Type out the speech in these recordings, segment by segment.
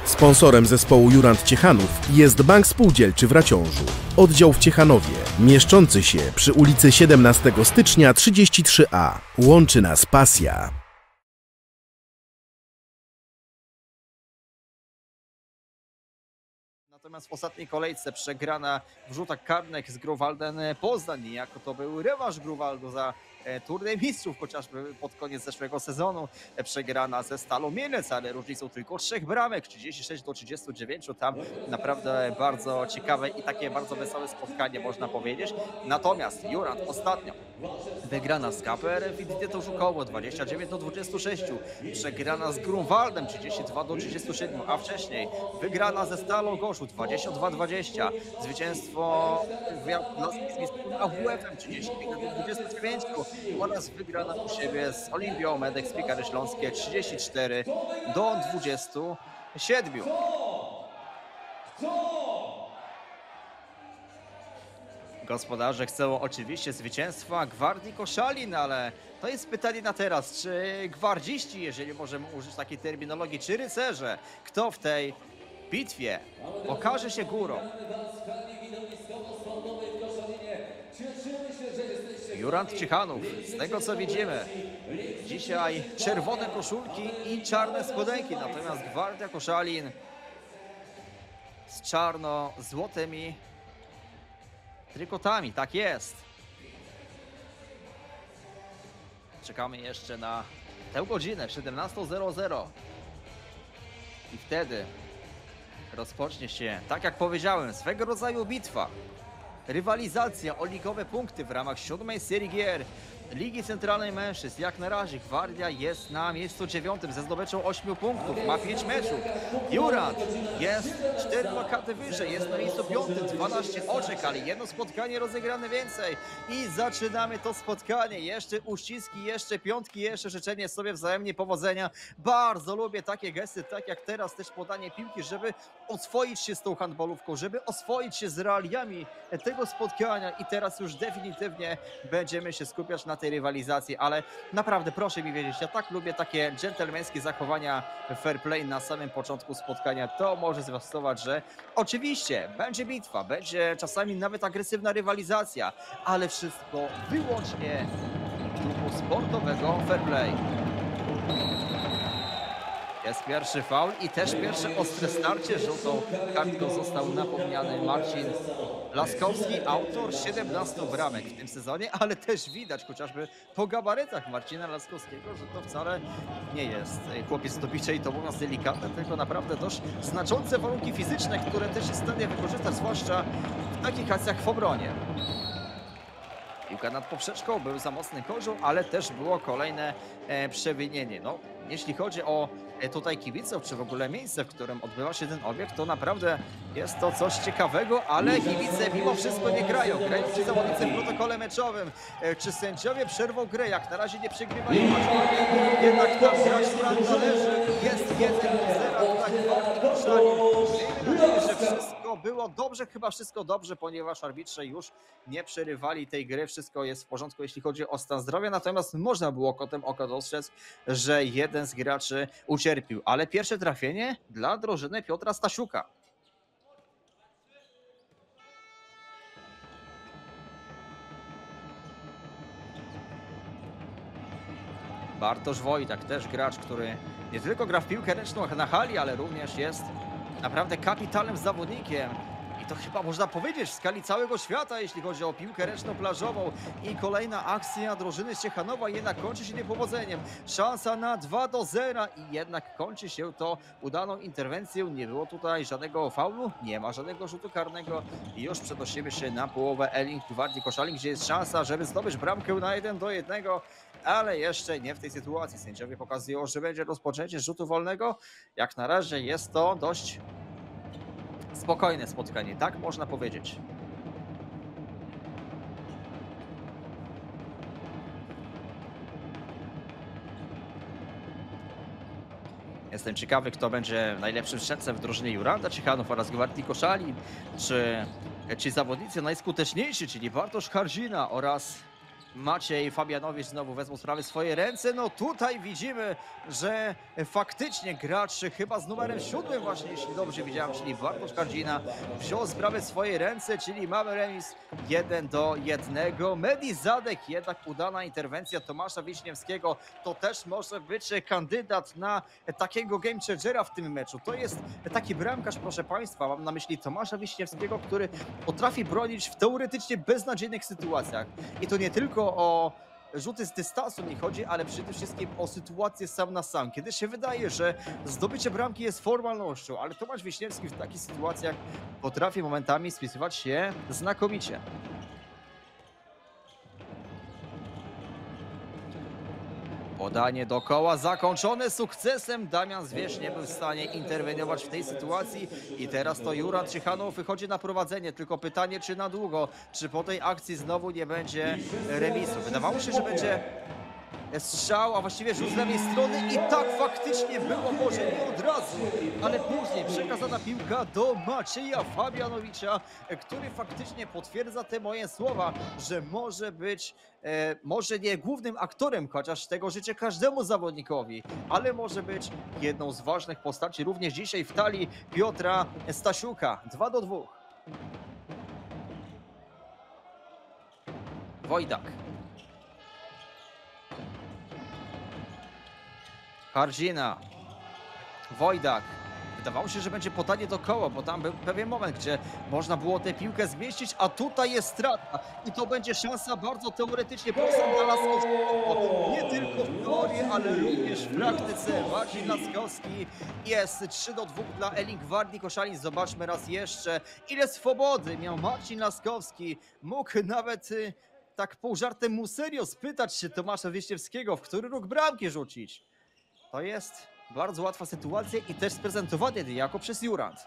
Sponsorem zespołu Jurand Ciechanów jest Bank Spółdzielczy w Raciążu. Oddział w Ciechanowie, mieszczący się przy ulicy 17 stycznia 33A. Łączy nas pasja. Natomiast w ostatniej kolejce przegrana w rzutach karnych z Grunwaldem Poznań. Niejako to był rewanż Grunwaldu za turniej mistrzów, chociażby pod koniec zeszłego sezonu. Przegrana ze Stalą Mielec, ale różnicą tylko 3 bramek, 36-39. Tam naprawdę bardzo ciekawe i takie bardzo wesołe spotkanie, można powiedzieć. Natomiast Jurand ostatnio wygrana z KPR Fidytą Żukowo 29-26. Przegrana z Grunwaldem 32-37, a wcześniej wygrana ze Stalą Gorzów 22-20. Zwycięstwo z AWF-em 35-29 oraz wygrana u siebie z Olimpią Medek Spiekary Śląskie 34-27. Gospodarze chcą oczywiście zwycięstwa Gwardii Koszalin, ale to jest pytanie na teraz, czy gwardziści, jeżeli możemy użyć takiej terminologii, czy rycerze, kto w tej bitwie okaże się górą? Jurand Ciechanów, z tego co widzimy, dzisiaj czerwone koszulki i czarne spodenki, natomiast Gwardia Koszalin z czarno-złotymi trykotami, tak jest. Czekamy jeszcze na tę godzinę, 17:00. I wtedy rozpocznie się, tak jak powiedziałem, swego rodzaju bitwa. Rywalizacja o ligowe punkty w ramach 7. serii gier Ligi Centralnej Mężczyzn. Jak na razie Gwardia jest na miejscu 9 ze zdobyczą 8 punktów, ma 5 meczów. Jurand jest 4 lokaty wyżej, jest na miejscu 5, 12 oczek, ale jedno spotkanie rozegrane więcej. I zaczynamy to spotkanie. Jeszcze uściski, jeszcze piątki, jeszcze życzenie sobie wzajemnie powodzenia. Bardzo lubię takie gesty, tak jak teraz też podanie piłki, żeby oswoić się z tą handbolówką, żeby oswoić się z realiami tego spotkania i teraz już definitywnie będziemy się skupiać na tej rywalizacji, ale naprawdę proszę mi wiedzieć, ja tak lubię takie dżentelmeńskie zachowania, fair play na samym początku spotkania. To może zwiastować, że oczywiście będzie bitwa, będzie czasami nawet agresywna rywalizacja, ale wszystko wyłącznie w duchu sportowego fair play. Jest pierwszy faul i też pierwsze ostre starcie. Żółtą kartką został napomniany Marcin Laskowski, autor 17 bramek w tym sezonie, ale też widać chociażby po gabarytach Marcina Laskowskiego, że to wcale nie jest chłopiec do bicia i to mówiąc delikatne, tylko naprawdę dość znaczące warunki fizyczne, które też jest w stanie wykorzystać, zwłaszcza w takich akcjach w obronie. Piłka nad poprzeczką, był za mocny kozioł, ale też było kolejne przewinienie. No, jeśli chodzi o tutaj kibiców, czy w ogóle miejsce, w którym odbywa się ten obiekt, to naprawdę jest to coś ciekawego, ale kibice mimo wszystko nie grają. Grają ci zawodnicy w protokole meczowym. Czy sędziowie przerwą grę? Jak na razie nie przegrywają. Jednak tam grać należy. Jest 1-0 dla Gwardii Koszalin. Że wszystko było dobrze, chyba wszystko dobrze, ponieważ arbitrze już nie przerywali tej gry. Wszystko jest w porządku, jeśli chodzi o stan zdrowia. Natomiast można było kotem oka dostrzec, że jeden z graczy ucierpił. Ale pierwsze trafienie dla drużyny Piotra Stasiuka. Bartosz Wojtak, też gracz, który nie tylko gra w piłkę ręczną na hali, ale również jest naprawdę kapitalnym zawodnikiem. I to chyba można powiedzieć w skali całego świata, jeśli chodzi o piłkę ręczną plażową. I kolejna akcja drużyny z Ciechanowa jednak kończy się niepowodzeniem. Szansa na 2-0 i jednak kończy się to udaną interwencją. Nie było tutaj żadnego faulu, nie ma żadnego rzutu karnego. I już przenosimy się na połowę Eling Gwardii Koszalin, gdzie jest szansa, żeby zdobyć bramkę na 1-1. Ale jeszcze nie w tej sytuacji. Sędziowie pokazują, że będzie rozpoczęcie rzutu wolnego. Jak na razie jest to dość spokojne spotkanie, tak można powiedzieć. Jestem ciekawy, kto będzie najlepszym strzelcem w drużynie Juranda Ciechanów oraz Gwardii Koszalin. Czy ci zawodnicy najskuteczniejsi, czyli Bartosz Hardzina oraz Maciej Fabianowicz znowu wezmą sprawy w swoje ręce. No tutaj widzimy, że faktycznie gracz chyba z numerem 7 właśnie, jeśli dobrze widziałem, czyli Bartosz Kardzina, wziął sprawę w swoje ręce, czyli mamy remis 1-1. Medi Zadek, jednak udana interwencja Tomasza Wiśniewskiego, to też może być kandydat na takiego game changera w tym meczu. To jest taki bramkarz, proszę Państwa, mam na myśli Tomasza Wiśniewskiego, który potrafi bronić w teoretycznie beznadziejnych sytuacjach. I to nie tylko o rzuty z dystansu mi chodzi, ale przede wszystkim o sytuację sam na sam. Kiedy się wydaje, że zdobycie bramki jest formalnością, ale Tomasz Wiśniewski w takich sytuacjach potrafi momentami spisywać się znakomicie. Podanie do koła zakończone sukcesem. Damian Zwierz nie był w stanie interweniować w tej sytuacji i teraz to Jurand Ciechanów wychodzi na prowadzenie. Tylko pytanie, czy na długo, czy po tej akcji znowu nie będzie remisu. Wydawało się, że będzie strzał, a właściwie rzut z lewej strony i tak faktycznie było, może nie od razu, ale później przekazana piłka do Macieja Fabianowicza, który faktycznie potwierdza te moje słowa, że może być, może nie głównym aktorem, chociaż tego życzę każdemu zawodnikowi, ale może być jedną z ważnych postaci również dzisiaj w talii Piotra Stasiuka. 2-2. Wojdak. Kardzina, Wojdak. Wydawało się, że będzie podanie do koła, bo tam był pewien moment, gdzie można było tę piłkę zmieścić, a tutaj jest strata. I to będzie szansa bardzo teoretycznie prosta dla Laskowskiego. Nie tylko w teorii, ale również w praktyce. Marcin Laskowski jest 3-2 dla Eling Gwardii Koszalin. Zobaczmy raz jeszcze, ile swobody miał Marcin Laskowski. Mógł nawet tak pół żartem mu serio spytać się Tomasza Wiśniewskiego, w który róg bramki rzucić. To jest bardzo łatwa sytuacja i też sprezentowanie niejako przez Jurand.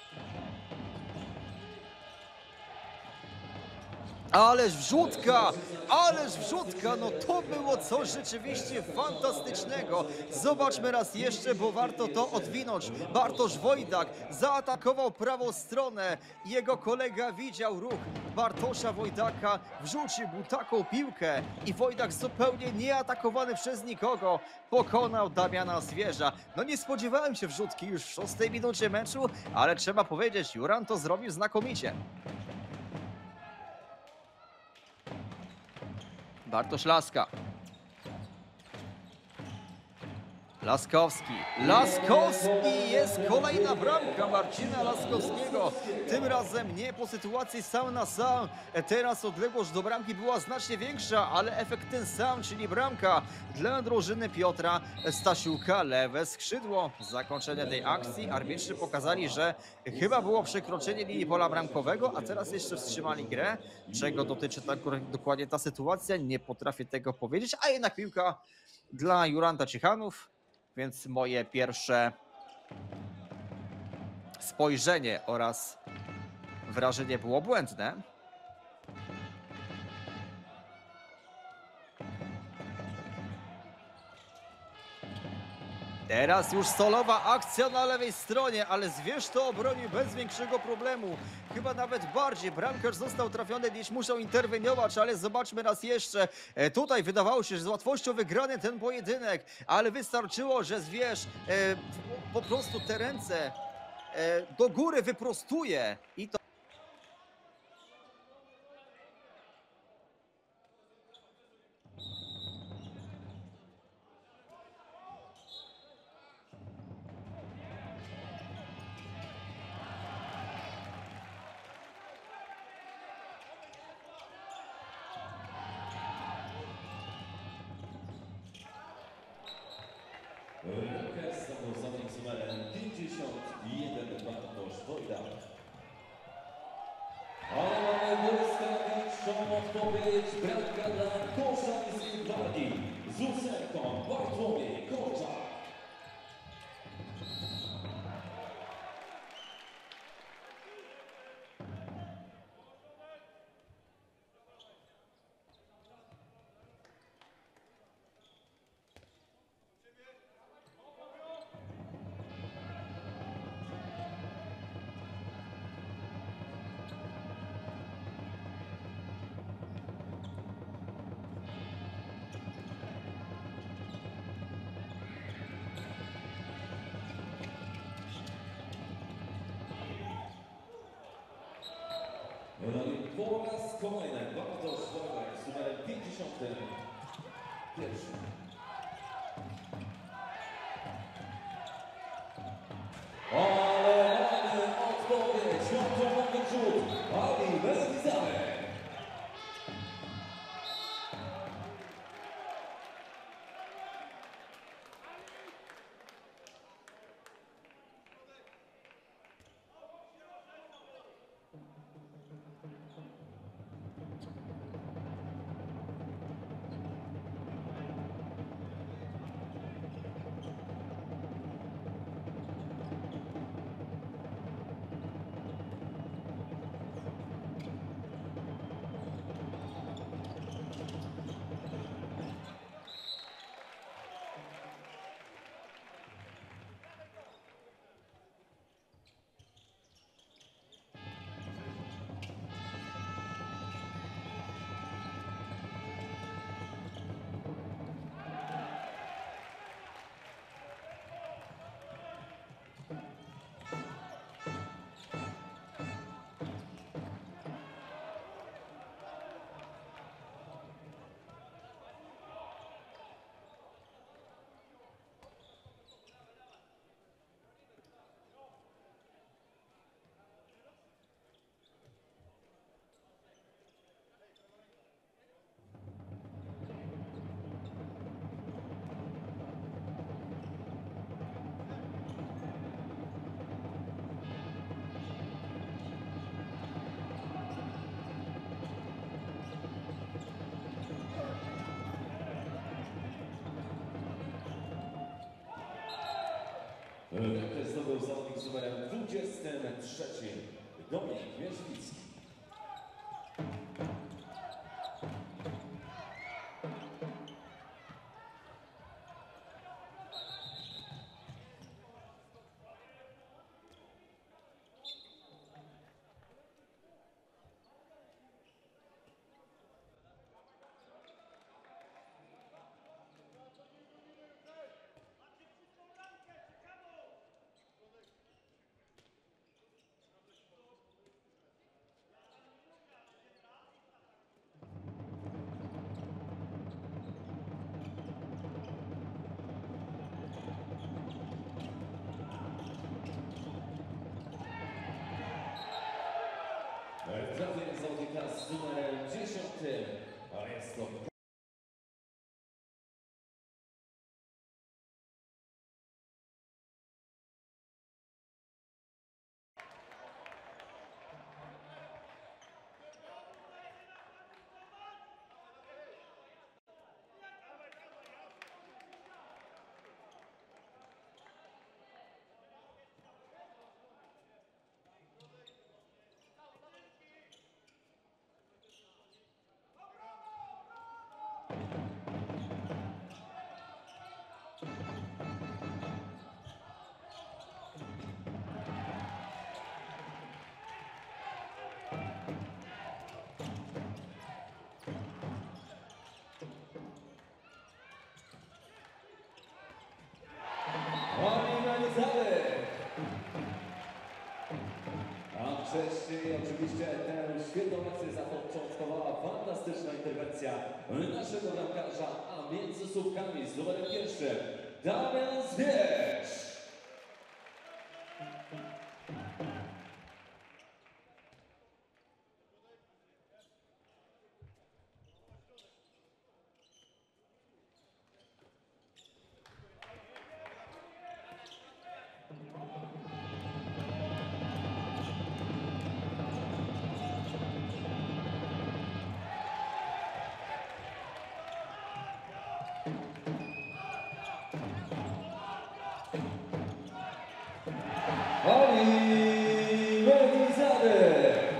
Ależ wrzutka! Ależ wrzutka! No to było coś rzeczywiście fantastycznego. Zobaczmy raz jeszcze, bo warto to odwinąć. Bartosz Wojdak zaatakował prawą stronę. Jego kolega widział ruch Bartosza Wojdaka. Wrzucił mu taką piłkę i Wojdak zupełnie nieatakowany przez nikogo pokonał Damiana Zwierza. No nie spodziewałem się wrzutki już w 6 minucie meczu, ale trzeba powiedzieć, Jurand to zrobił znakomicie. Bartosz Laska. Laskowski. Laskowski! Jest kolejna bramka Marcina Laskowskiego. Tym razem nie po sytuacji sam na sam. Teraz odległość do bramki była znacznie większa, ale efekt ten sam, czyli bramka dla drużyny Piotra Stasiuka. Lewe skrzydło. Zakończenie tej akcji. Arbitrzy pokazali, że chyba było przekroczenie linii pola bramkowego, a teraz jeszcze wstrzymali grę. Czego dotyczy tak dokładnie ta sytuacja? Nie potrafię tego powiedzieć, a jednak piłka dla Juranda Ciechanów. Więc moje pierwsze spojrzenie oraz wrażenie było błędne. Teraz już solowa akcja na lewej stronie, ale Zwierz to obronił bez większego problemu. Chyba nawet bardziej. Bramkarz został trafiony, niż muszą interweniować, ale zobaczmy raz jeszcze. Tutaj wydawało się, że z łatwością wygrany ten pojedynek, ale wystarczyło, że Zwierz po prostu te ręce do góry wyprostuje i to Zawodnik z numerem 51 Bartosz Wojdak. Ale mamy błyskawiczną odpowiedź, bramka dla Koszalińskiej Gwardii z 8 Bartłomiej Korczak. No i po raz kolejny Bartosz Wojtek z numerem 51. Ale odpowiedź, piątowany rzut, Ali Belizarek. Bramkę zdobył zawodnik z numerem 23. Dominik Wierzbicki. Trafienie zawodnika z numerem 10, a jest to a wcześniej oczywiście tę świetną akcję zapoczątkowała fantastyczna interwencja naszego bramkarza, a między słupkami z numerem 1 Damian Zwierz. Ali Belizarek.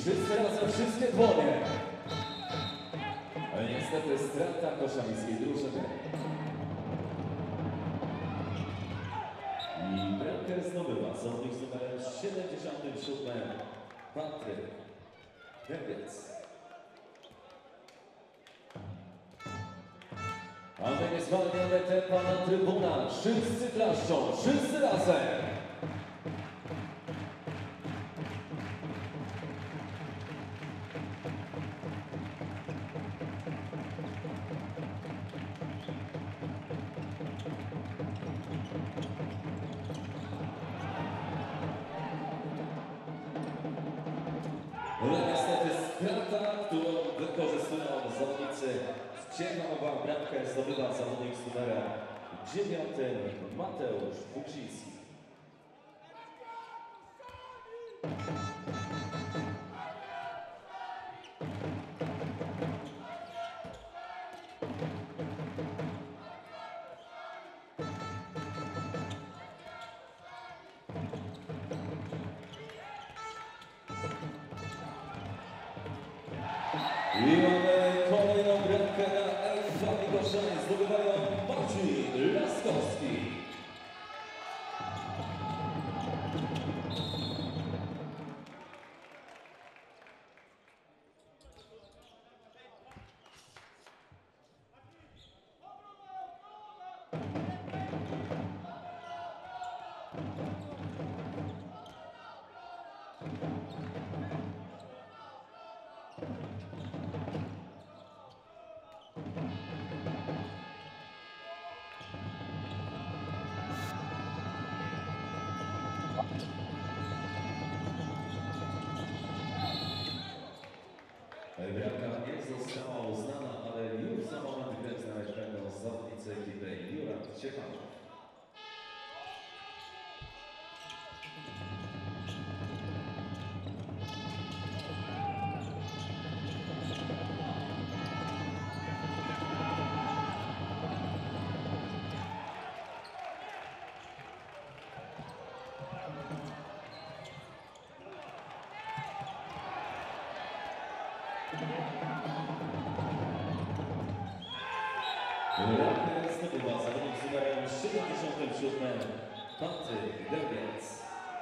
wszyscy razem, wszystkie dłonie. Ale niestety strata koszalińskiej drużyny. I bramkę zdobywa zawodnik z numerem 77, Patryk Dębiec. A my nie zwalniamy tempa na trybunach. Wszyscy klaszczą, wszyscy razem. No niestety strata, którą wykorzystują zawodnicy z Ciechanowa, bramkę zdobywa zawodnik z numerem 9, Mateusz Buksiński. I mamy kolejną bramkę na Elfami Koszalin. Zdobywają Marcin Laskowski. Bramka nie została uznana, ale już za moment grę znaleźć będą zawodnicy ekipy Jurand Ciechanów. Bramkę zdobywa zawodnik z numerem 77, Patryk Dębiec.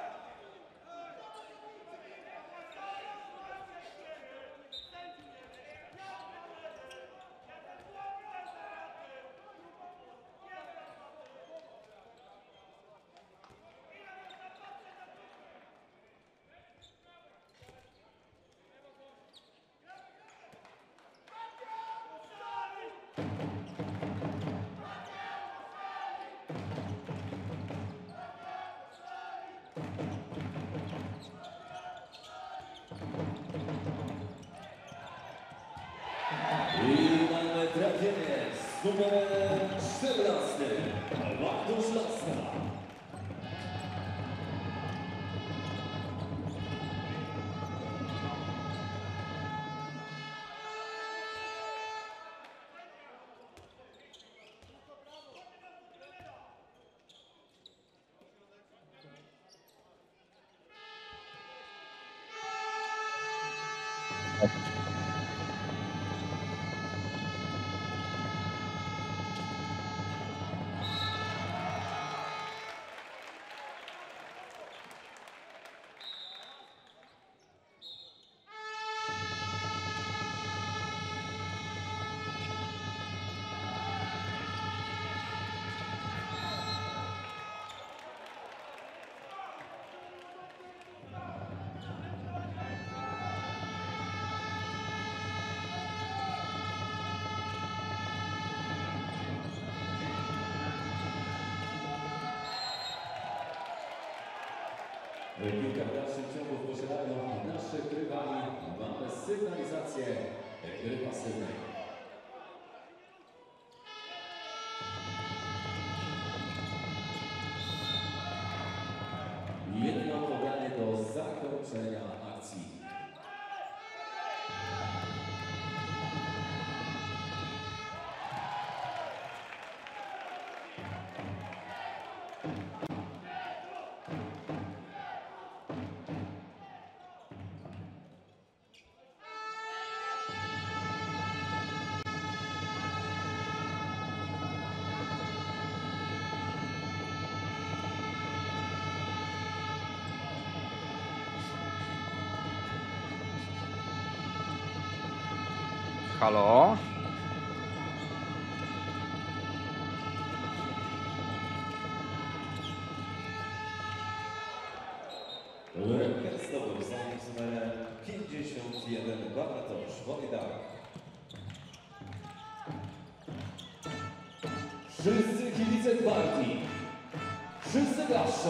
I mamy trafienie z numerem 14, Bartosz Laska. Kilka dalszych ciągów posiadają naszych rywali. Mamy sygnalizację gry pasywnej. Jedno podanie do zakończenia akcji. Halo? Rękę zdobył zawodnik z numerem 51 Bartosz Wojdak. Wszyscy kibice gwardii, wszyscy klaszczą.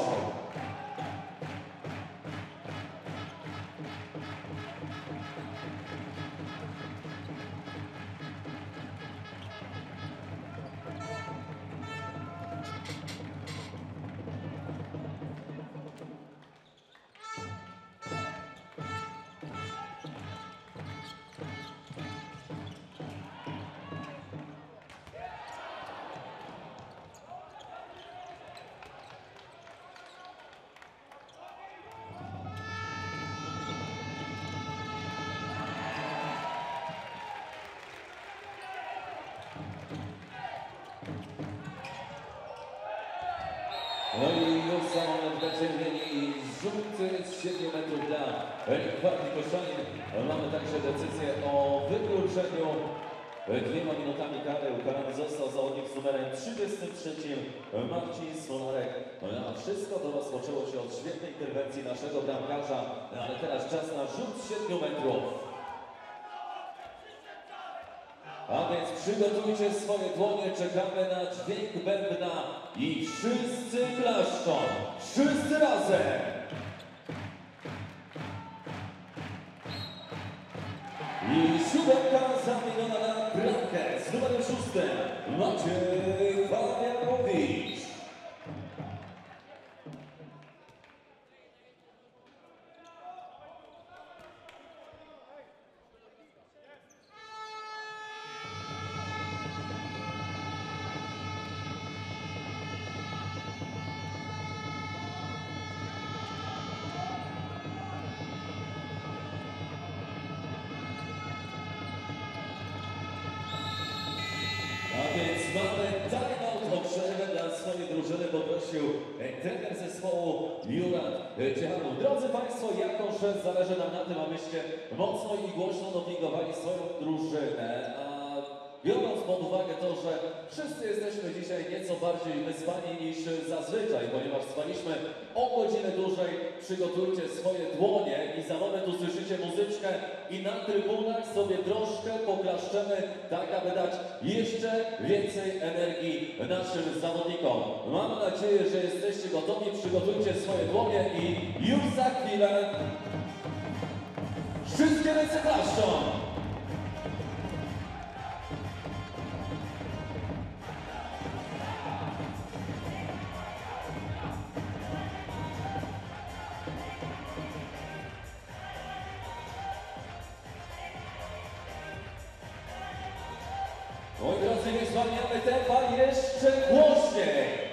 No i już za moment będziemy mieli rzuty z 7 metrów dla Gwardii Koszalin. Mamy także decyzję o wykluczeniu 2 minutami kary. Ukarany został zawodnik z numerem 33 Marcin Smolarek. No a wszystko to rozpoczęło się od świetnej interwencji naszego bramkarza, ale teraz czas na rzut z 7 metrów. A więc przygotujcie swoje dłonie, czekamy na dźwięk bębna i wszyscy klaszczą, wszyscy razem! I 7 zamieniona na bramkę z numerem 6 Maciej Fabianowicz. A więc mamy timeout o przerwę dla swojej drużyny, poprosił trener zespołu Juran Ciechanów. Drodzy Państwo, jako że zależy nam na tym, abyście mocno i głośno dopingowali swoją drużynę, a biorąc pod uwagę to, że wszyscy jesteśmy dzisiaj nieco bardziej wyspani niż zazwyczaj, ponieważ spaliśmy o godzinę dłużej, przygotujcie swoje dłonie i za moment usłyszycie muzyczkę i na trybunach sobie troszkę poklaszczemy, tak aby dać jeszcze więcej energii naszym zawodnikom. Mam nadzieję, że jesteście gotowi, przygotujcie swoje dłonie i już za chwilę wszystkie ręce klaszczą! Moi drodzy, nie zwalniamy tempa jeszcze głośniej!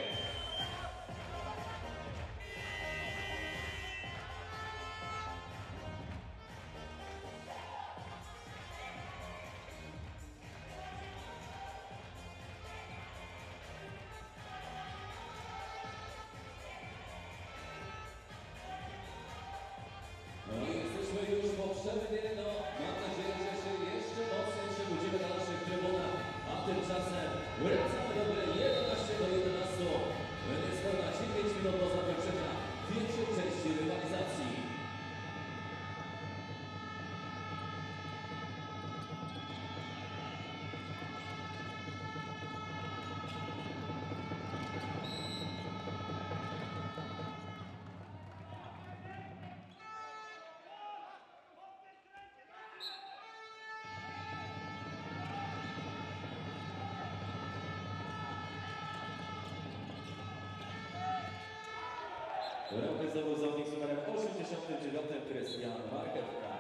No i jesteśmy już po przerwie, no mam nadzieję, że się jeszcze mocniej przebudzimy na naszych trybunach, a tymczasem wracamy do gry 11 do 11. Niespełna 9 minut do zakończenia pierwszej części rywalizacji. Bramkę zdobył zawodnik z numerem 89 Krystian Marchewka.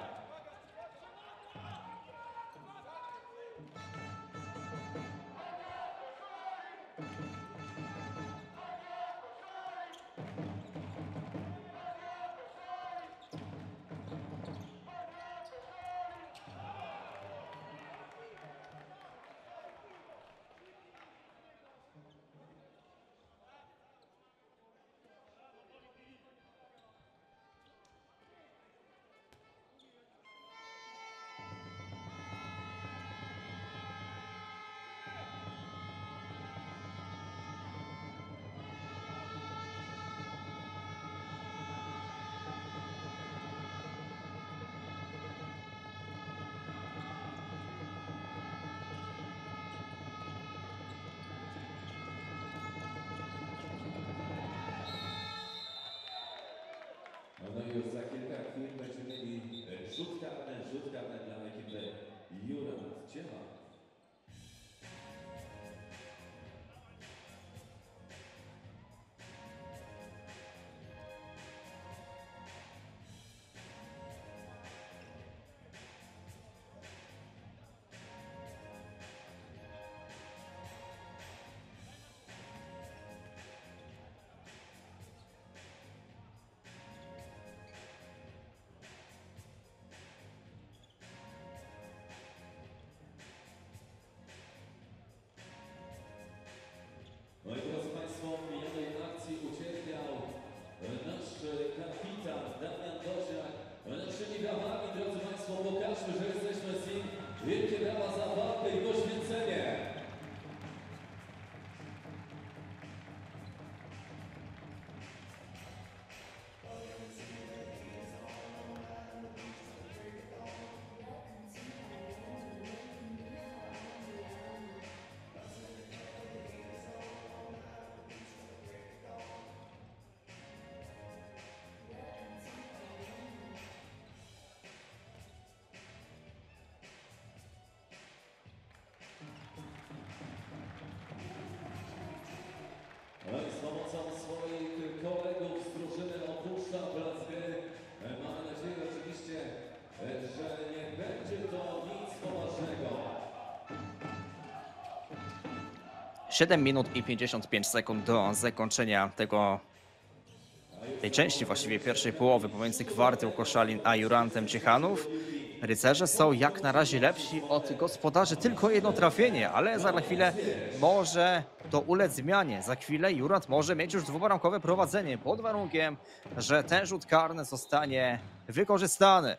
7 minut i 55 sekund do zakończenia tej części właściwie pierwszej połowy pomiędzy Gwardią Koszalin a Jurantem Ciechanów. Rycerze są jak na razie lepsi od gospodarzy, tylko jedno trafienie, ale za chwilę może to ulec zmianie. Za chwilę Jurant może mieć już dwubramkowe prowadzenie pod warunkiem, że ten rzut karny zostanie wykorzystany.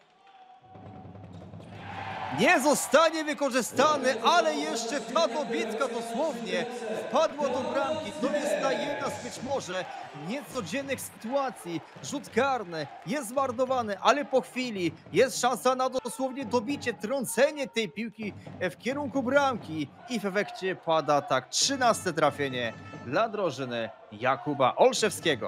Nie zostanie wykorzystany, ale jeszcze ta dobitka dosłownie wpadła do bramki. To jest ta jedna z być może niecodziennych sytuacji. Rzut karny jest zmarnowany, ale po chwili jest szansa na dosłownie dobicie, trącenie tej piłki w kierunku bramki. I w efekcie pada tak 13 trafienie dla drużyny Jakuba Olszewskiego.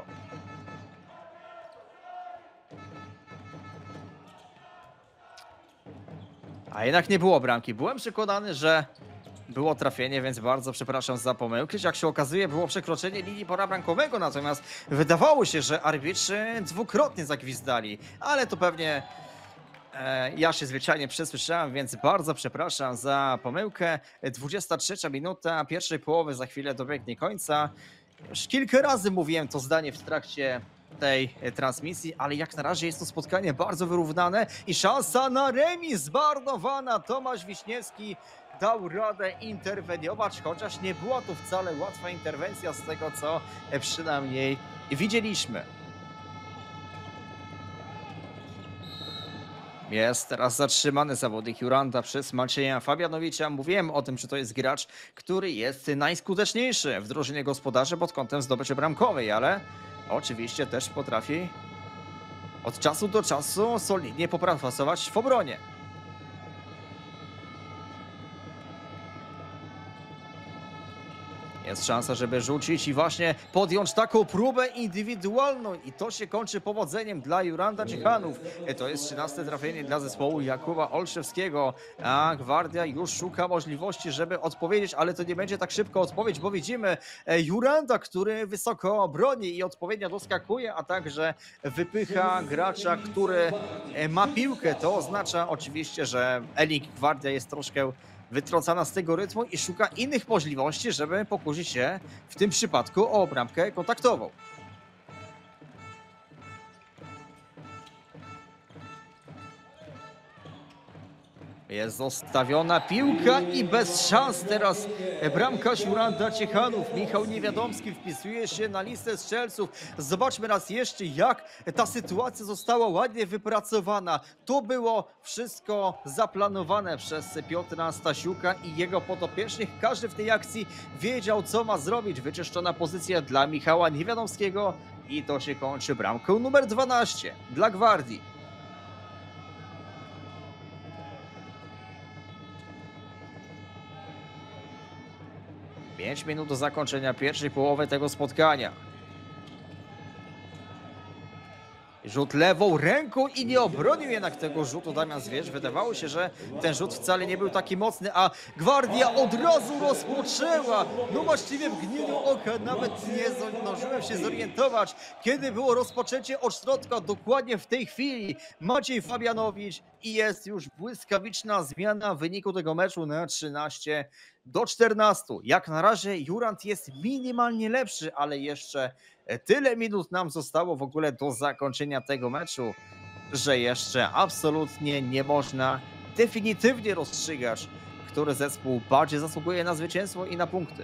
A jednak nie było bramki. Byłem przekonany, że było trafienie, więc bardzo przepraszam za pomyłkę. Jak się okazuje, było przekroczenie linii pola bramkowego, natomiast wydawało się, że arbitrzy dwukrotnie zagwizdali. Ale to pewnie ja się zwyczajnie przesłyszałem, więc bardzo przepraszam za pomyłkę. 23 minuta pierwszej połowy za chwilę dobiegnie końca. Już kilka razy mówiłem to zdanie w trakcie tej transmisji, ale jak na razie jest to spotkanie bardzo wyrównane i szansa na remis zmarnowana. Tomasz Wiśniewski dał radę interweniować, chociaż nie była to wcale łatwa interwencja z tego, co przynajmniej widzieliśmy. Jest teraz zatrzymany zawodnik Juranta przez Macieja Fabianowicza. Mówiłem o tym, że to jest gracz, który jest najskuteczniejszy w drużynie gospodarzy pod kątem zdobyczy bramkowej, ale oczywiście też potrafi od czasu do czasu solidnie popracować w obronie. Jest szansa, żeby rzucić i właśnie podjąć taką próbę indywidualną i to się kończy powodzeniem dla Juranta Ciechanów. To jest 13 trafienie dla zespołu Jakuba Olszewskiego, a Gwardia już szuka możliwości, żeby odpowiedzieć, ale to nie będzie tak szybko odpowiedź, bo widzimy Juranta, który wysoko broni i odpowiednio doskakuje, a także wypycha gracza, który ma piłkę. To oznacza oczywiście, że Elik Gwardia jest troszkę wytrącana z tego rytmu i szuka innych możliwości, żeby pokusić się w tym przypadku o bramkę kontaktową. Jest zostawiona piłka i bez szans teraz bramkarz Juranta Ciechanów, Michał Niewiadomski, wpisuje się na listę strzelców. Zobaczmy raz jeszcze, jak ta sytuacja została ładnie wypracowana. To było wszystko zaplanowane przez Piotra Stasiuka i jego podopiecznych. Każdy w tej akcji wiedział, co ma zrobić. Wyczyszczona pozycja dla Michała Niewiadomskiego i to się kończy bramką numer 12 dla Gwardii. 5 minut do zakończenia pierwszej połowy tego spotkania. Rzut lewą ręką i nie obronił jednak tego rzutu Damian Zwierz. Wydawało się, że ten rzut wcale nie był taki mocny, a Gwardia od razu rozpoczęła. No właściwie w mgnieniu oka nawet nie zdążyłem się zorientować, kiedy było rozpoczęcie od środka. Dokładnie w tej chwili Maciej Fabianowicz i jest już błyskawiczna zmiana wyniku tego meczu na 13-14. Jak na razie Jurant jest minimalnie lepszy, ale jeszcze tyle minut nam zostało w ogóle do zakończenia tego meczu, że jeszcze absolutnie nie można definitywnie rozstrzygać, który zespół bardziej zasługuje na zwycięstwo i na punkty.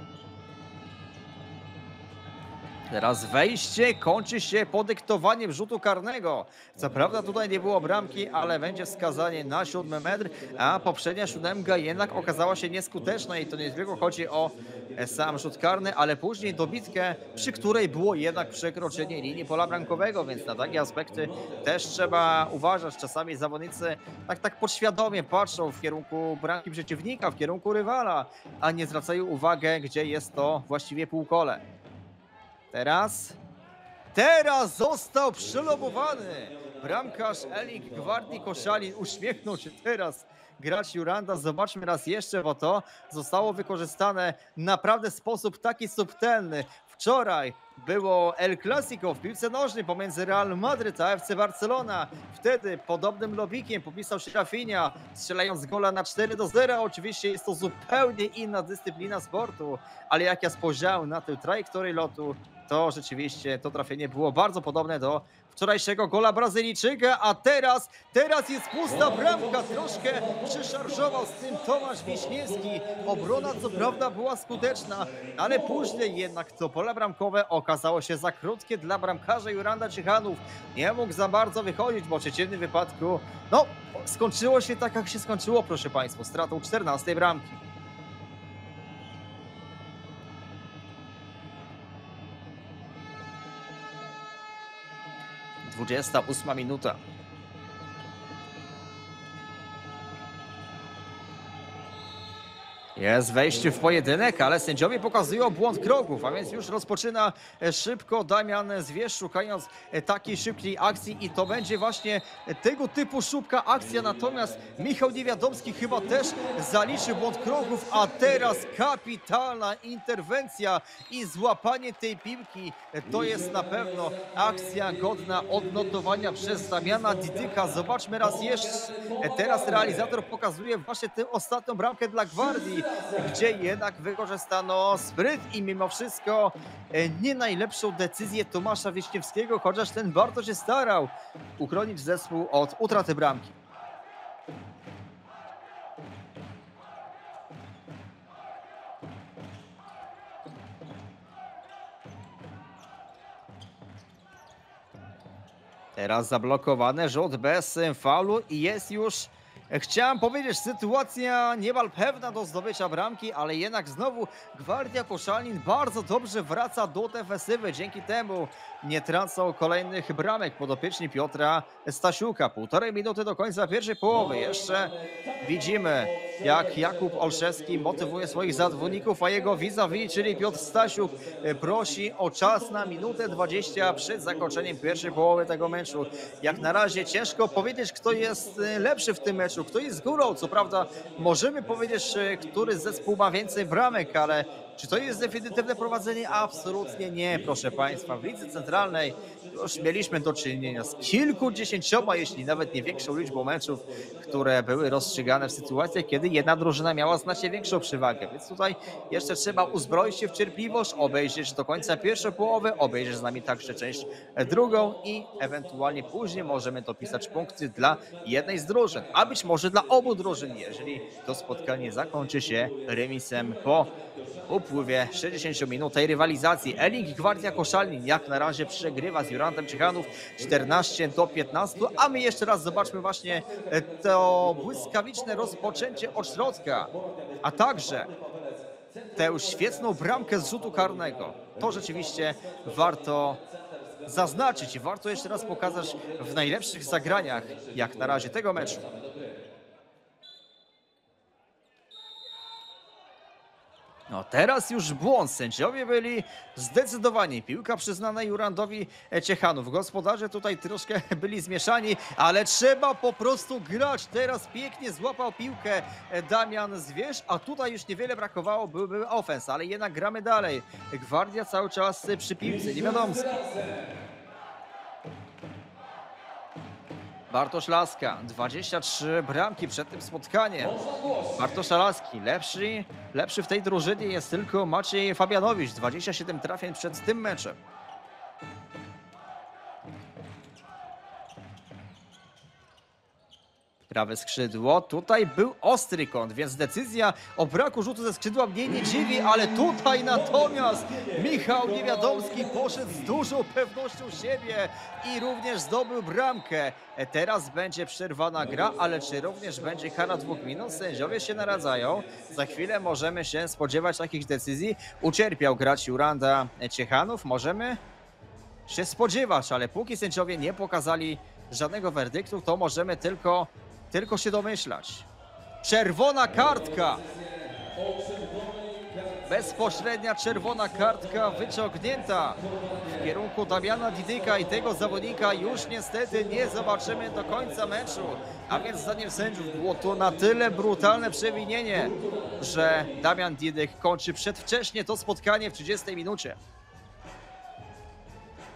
Teraz wejście kończy się podyktowaniem rzutu karnego. Co prawda tutaj nie było bramki, ale będzie wskazanie na 7 metr, a poprzednia 7 jednak okazała się nieskuteczna i to nie tylko chodzi o sam rzut karny, ale później dobitkę, przy której było jednak przekroczenie linii pola bramkowego, więc na takie aspekty też trzeba uważać. Czasami zawodnicy tak podświadomie patrzą w kierunku bramki przeciwnika, w kierunku rywala, a nie zwracają uwagi, gdzie jest to właściwie półkole. Teraz został przelobowany. Bramkarz Elik Gwardii Koszalin uśmiechnął się teraz gracz Juranta. Zobaczmy raz jeszcze, bo to zostało wykorzystane naprawdę w sposób taki subtelny. Wczoraj było El Clasico w piłce nożnej pomiędzy Real Madryt a FC Barcelona. Wtedy podobnym lobikiem popisał się Rafinha, strzelając gola na 4-0. Oczywiście jest to zupełnie inna dyscyplina sportu, ale jak ja spojrzałem na tę trajektorię lotu, to rzeczywiście to trafienie było bardzo podobne do wczorajszego gola Brazylijczyka, a teraz jest pusta bramka, troszkę przeszarżował z tym Tomasz Wiśniewski. Obrona co prawda była skuteczna, ale później jednak to pole bramkowe okazało się za krótkie dla bramkarza Juranda Ciechanów. Nie mógł za bardzo wychodzić, bo w przeciwnym wypadku, no, skończyło się tak jak się skończyło, proszę Państwa, stratą 14 bramki. 28 minuta. Jest wejście w pojedynek, ale sędziowie pokazują błąd kroków, a więc już rozpoczyna szybko Damian Zwierz, szukając takiej szybkiej akcji i to będzie właśnie tego typu szybka akcja, natomiast Michał Niewiadomski chyba też zaliczy błąd kroków, a teraz kapitalna interwencja i złapanie tej piłki. To jest na pewno akcja godna odnotowania przez Damiana Didyka. Zobaczmy raz jeszcze. Teraz realizator pokazuje właśnie tę ostatnią bramkę dla Gwardii, gdzie jednak wykorzystano spryt i mimo wszystko nie najlepszą decyzję Tomasza Wiśniewskiego, chociaż ten bardzo się starał uchronić zespół od utraty bramki. Teraz zablokowany rzut bez faulu i jest już, chciałem powiedzieć, sytuacja niemal pewna do zdobycia bramki, ale jednak znowu Gwardia Koszalin bardzo dobrze wraca do defensywy. Dzięki temu nie tracą kolejnych bramek podopieczni Piotra Stasiuka. 1,5 minuty do końca pierwszej połowy. Jeszcze widzimy, jak Jakub Olszewski motywuje swoich zawodników, a jego vis-a-vis, czyli Piotr Stasiuk, prosi o czas na minutę 20 przed zakończeniem pierwszej połowy tego meczu. Jak na razie ciężko powiedzieć, kto jest lepszy w tym meczu, kto jest górą. Co prawda możemy powiedzieć, który zespół ma więcej bramek, ale czy to jest definitywne prowadzenie? Absolutnie nie, proszę Państwa. W lidze centralnej już mieliśmy do czynienia z kilkudziesięcioma, jeśli nawet nie większą liczbą meczów, które były rozstrzygane w sytuacjach, kiedy jedna drużyna miała znacznie większą przewagę. Więc tutaj jeszcze trzeba uzbroić się w cierpliwość, obejrzeć do końca pierwszej połowy, obejrzeć z nami także część drugą i ewentualnie później możemy dopisać punkty dla jednej z drużyn, a być może dla obu drużyn, jeżeli to spotkanie zakończy się remisem po upływie 60 minut tej rywalizacji. Elik Gwardia Koszalin jak na razie przegrywa z Jurantem Ciechanów 14-15, a my jeszcze raz zobaczmy właśnie to błyskawiczne rozpoczęcie od środka, a także tę świetną bramkę z rzutu karnego. To rzeczywiście warto zaznaczyć i warto jeszcze raz pokazać w najlepszych zagraniach jak na razie tego meczu. No teraz już błąd. Sędziowie byli zdecydowani. Piłka przyznana Jurandowi Ciechanów. Gospodarze tutaj troszkę byli zmieszani, ale trzeba po prostu grać. Teraz pięknie złapał piłkę Damian Zwierz, a tutaj już niewiele brakowało, byłby ofens, ale jednak gramy dalej. Gwardia cały czas przy piłce, Niewiadomski. Bartosz Laska, 23 bramki przed tym spotkaniem. Bartosz Laski, lepszy w tej drużynie jest tylko Maciej Fabianowicz, 27 trafień przed tym meczem. Prawe skrzydło, tutaj był ostry kąt, więc decyzja o braku rzutu ze skrzydła mnie nie dziwi, ale tutaj natomiast Michał Niewiadomski poszedł z dużą pewnością siebie i również zdobył bramkę. Teraz będzie przerwana gra, ale czy również będzie kara 2 minut? Sędziowie się naradzają. Za chwilę możemy się spodziewać takich decyzji. Ucierpiał grać Juranda Ciechanów, możemy się spodziewać, ale póki sędziowie nie pokazali żadnego werdyktu, to możemy tylko się domyślać. Czerwona kartka. Bezpośrednia czerwona kartka wyciągnięta w kierunku Damiana Didyka i tego zawodnika już niestety nie zobaczymy do końca meczu. A więc zdaniem sędziów było to na tyle brutalne przewinienie, że Damian Didyk kończy przedwcześnie to spotkanie w 30 minucie.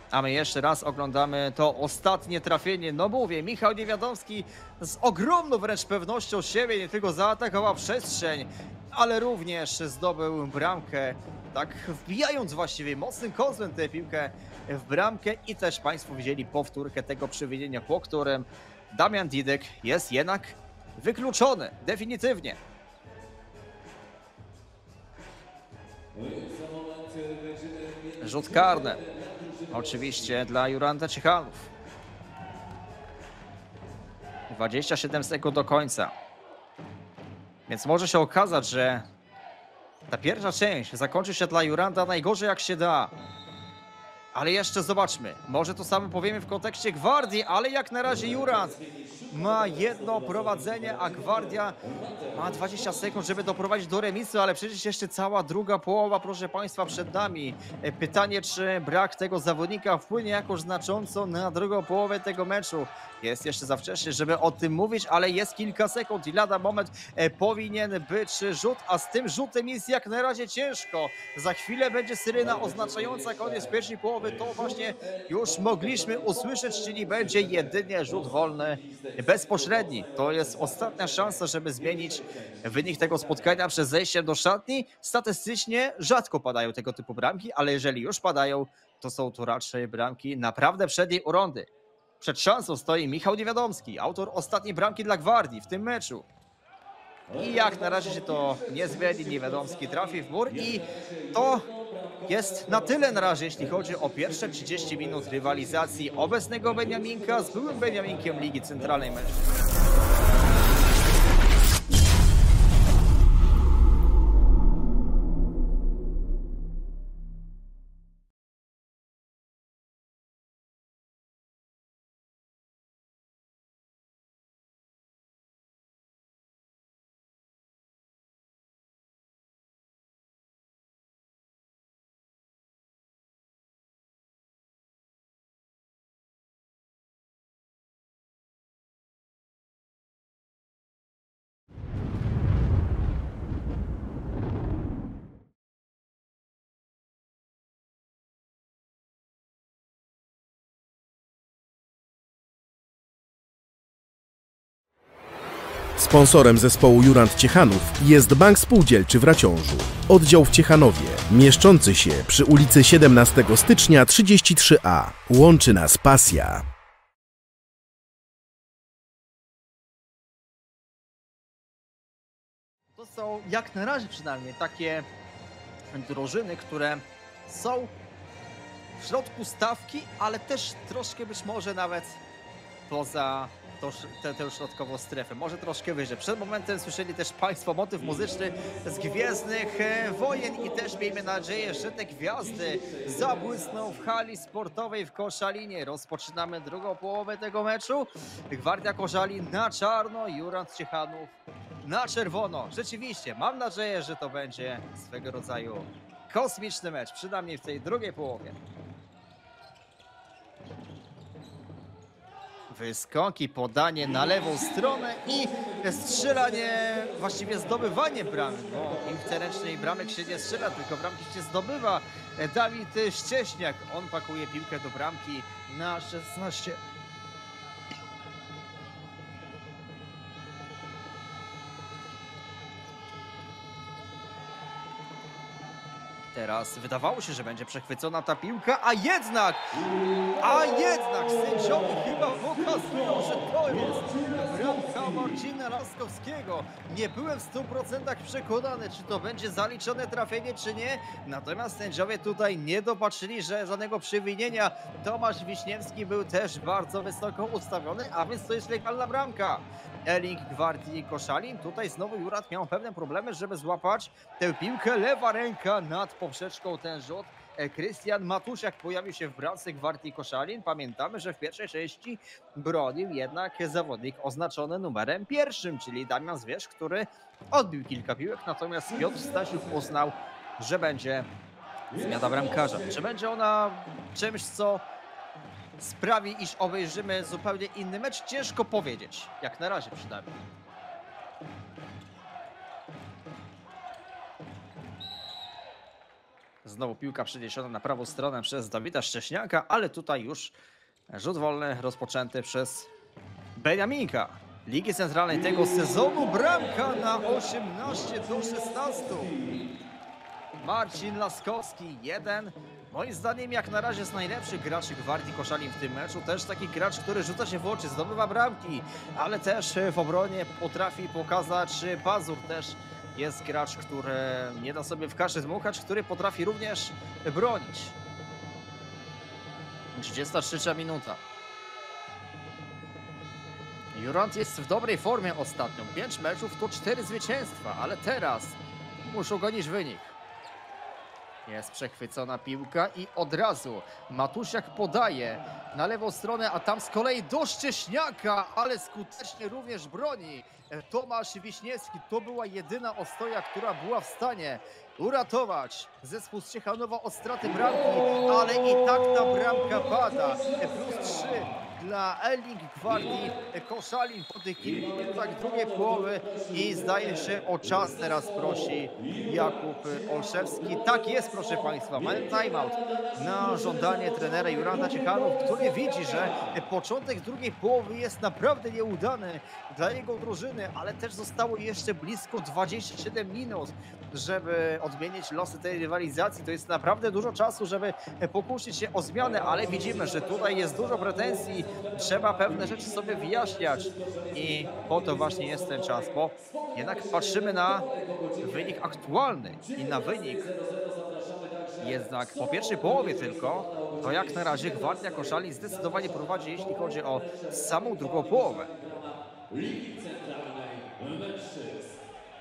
A my jeszcze raz oglądamy to ostatnie trafienie. No mówię, Michał Niewiadomski z ogromną wręcz pewnością siebie nie tylko zaatakował przestrzeń, ale również zdobył bramkę. Tak wbijając właściwie mocnym kozłem tę piłkę w bramkę i też Państwo widzieli powtórkę tego przewinienia, po którym Damian Didek jest jednak wykluczony definitywnie. Rzut karny. Oczywiście dla Juranda Ciechanów. 27 sekund do końca. Więc może się okazać, że ta pierwsza część zakończy się dla Juranda najgorzej jak się da. Ale jeszcze zobaczmy. Może to samo powiemy w kontekście Gwardii, ale jak na razie Jurand ma jedno prowadzenie, a Gwardia ma 20 sekund, żeby doprowadzić do remisu, ale przecież jeszcze cała druga połowa, proszę Państwa, przed nami. Pytanie, czy brak tego zawodnika wpłynie jakoś znacząco na drugą połowę tego meczu. Jest jeszcze za wcześnie, żeby o tym mówić, ale jest kilka sekund i lada moment powinien być rzut, a z tym rzutem jest jak na razie ciężko. Za chwilę będzie syrena oznaczająca koniec pierwszej połowy. To właśnie już mogliśmy usłyszeć, czyli będzie jedynie rzut wolny bezpośredni. To jest ostatnia szansa, żeby zmienić wynik tego spotkania przez zejście do szatni. Statystycznie rzadko padają tego typu bramki, ale jeżeli już padają, to są to raczej bramki naprawdę przedniej u rundy. Przed szansą stoi Michał Niewiadomski, autor ostatniej bramki dla Gwardii w tym meczu. I jak na razie się to nie zmieni, Niewiadomski trafi w mur i to jest na tyle na razie, jeśli chodzi o pierwsze 30 minut rywalizacji obecnego Beniaminka z byłym Beniaminkiem Ligi Centralnej Mężczyzn. Sponsorem zespołu Jurand Ciechanów jest Bank Spółdzielczy w Raciążu. Oddział w Ciechanowie, mieszczący się przy ulicy 17 stycznia 33A. Łączy nas pasja. To są jak na razie przynajmniej takie drużyny, które są w środku stawki, ale też troszkę być może nawet poza tę środkową strefę, może troszkę wyżej. Przed momentem słyszeli też Państwo motyw muzyczny z Gwiezdnych Wojen i też miejmy nadzieję, że te gwiazdy zabłysną w hali sportowej w Koszalinie. Rozpoczynamy drugą połowę tego meczu. Gwardia Koszalin na czarno, Jurand Ciechanów na czerwono. Rzeczywiście, mam nadzieję, że to będzie swego rodzaju kosmiczny mecz, przynajmniej w tej drugiej połowie. Wyskoki, podanie na lewą stronę i strzelanie, właściwie zdobywanie bramek, bo piłce ręcznej bramek się nie strzela, tylko bramki się zdobywa. Dawid Ścieśniak, on pakuje piłkę do bramki na 16. Teraz wydawało się, że będzie przechwycona ta piłka, a jednak sędziowie chyba pokazują, że to jest bramka Marcina Laskowskiego. Nie byłem w 100% przekonany, czy to będzie zaliczone trafienie, czy nie. Natomiast sędziowie tutaj nie dopatrzyli, że żadnego przewinienia. Tomasz Wiśniewski był też bardzo wysoko ustawiony, a więc to jest legalna bramka. Elik Gwardii Koszalin. Tutaj znowu Jurand miał pewne problemy, żeby złapać tę piłkę. Lewa ręka nad poprzeczką ten rzut. Krystian Matusiak pojawił się w bramce Gwardii Koszalin. Pamiętamy, że w pierwszej części bronił jednak zawodnik oznaczony numerem 1, czyli Damian Zwierz, który odbił kilka piłek, natomiast Piotr Stasiuk uznał, że będzie zmiana bramkarza. Czy będzie ona czymś, co sprawi, iż obejrzymy zupełnie inny mecz? Ciężko powiedzieć, jak na razie przynajmniej. Znowu piłka przeniesiona na prawą stronę przez Dawida Szcześniaka, ale tutaj już rzut wolny rozpoczęty przez Beniaminka. Ligi Centralnej tego sezonu, bramka na 18-16. Marcin Laskowski, jeden. Moim zdaniem jak na razie z najlepszych graczy Gwardii Koszalin w tym meczu. Też taki gracz, który rzuca się w oczy, zdobywa bramki, ale też w obronie potrafi pokazać pazur. Też jest gracz, który nie da sobie w kaszy dmuchać, który potrafi również bronić. 33 minuta. Jurand jest w dobrej formie ostatnio. 5 meczów to 4 zwycięstwa, ale teraz muszą gonić wynik. Jest przechwycona piłka i od razu Matusiak podaje na lewą stronę, a tam z kolei do Szcześniaka, ale skutecznie również broni Tomasz Wiśniewski. To była jedyna ostoja, która była w stanie uratować zespół z Ciechanowa od straty bramki, ale i tak ta bramka pada. Plus 3 dla Elling Gwardii Koszalin po tych kilku minutach drugiej połowy i zdaje się o czas teraz prosi Jakub Olszewski. Tak jest, proszę Państwa, mamy timeout na żądanie trenera Juranda Ciechanów, który widzi, że początek drugiej połowy jest naprawdę nieudany dla jego drużyny, ale też zostało jeszcze blisko 27 minut, żeby odmienić losy tej rywalizacji. To jest naprawdę dużo czasu, żeby pokusić się o zmianę, ale widzimy, że tutaj jest dużo pretensji. Trzeba pewne rzeczy sobie wyjaśniać i po to właśnie jest ten czas, bo jednak patrzymy na wynik aktualny i na wynik jednak po pierwszej połowie tylko, to jak na razie Gwardia Koszalin zdecydowanie prowadzi, jeśli chodzi o samą drugą połowę. Ligi Centralnej mężczyzn.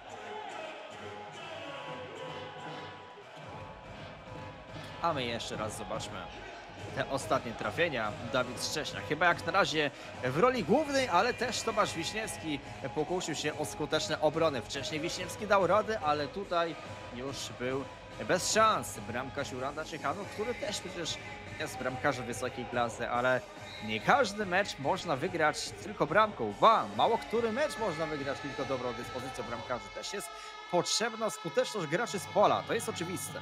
A my jeszcze raz zobaczmy te ostatnie trafienia. Dawid Szcześniak chyba jak na razie w roli głównej, ale też Tomasz Wiśniewski pokusił się o skuteczne obrony. Wcześniej Wiśniewski dał radę, ale tutaj już był bez szans. Bramkarz Juranda Ciechanów, który też przecież jest bramkarzem wysokiej klasy, ale nie każdy mecz można wygrać tylko bramką. Mało który mecz można wygrać tylko dobrą dyspozycją bramkarzy. Też jest potrzebna skuteczność graczy z pola, to jest oczywiste.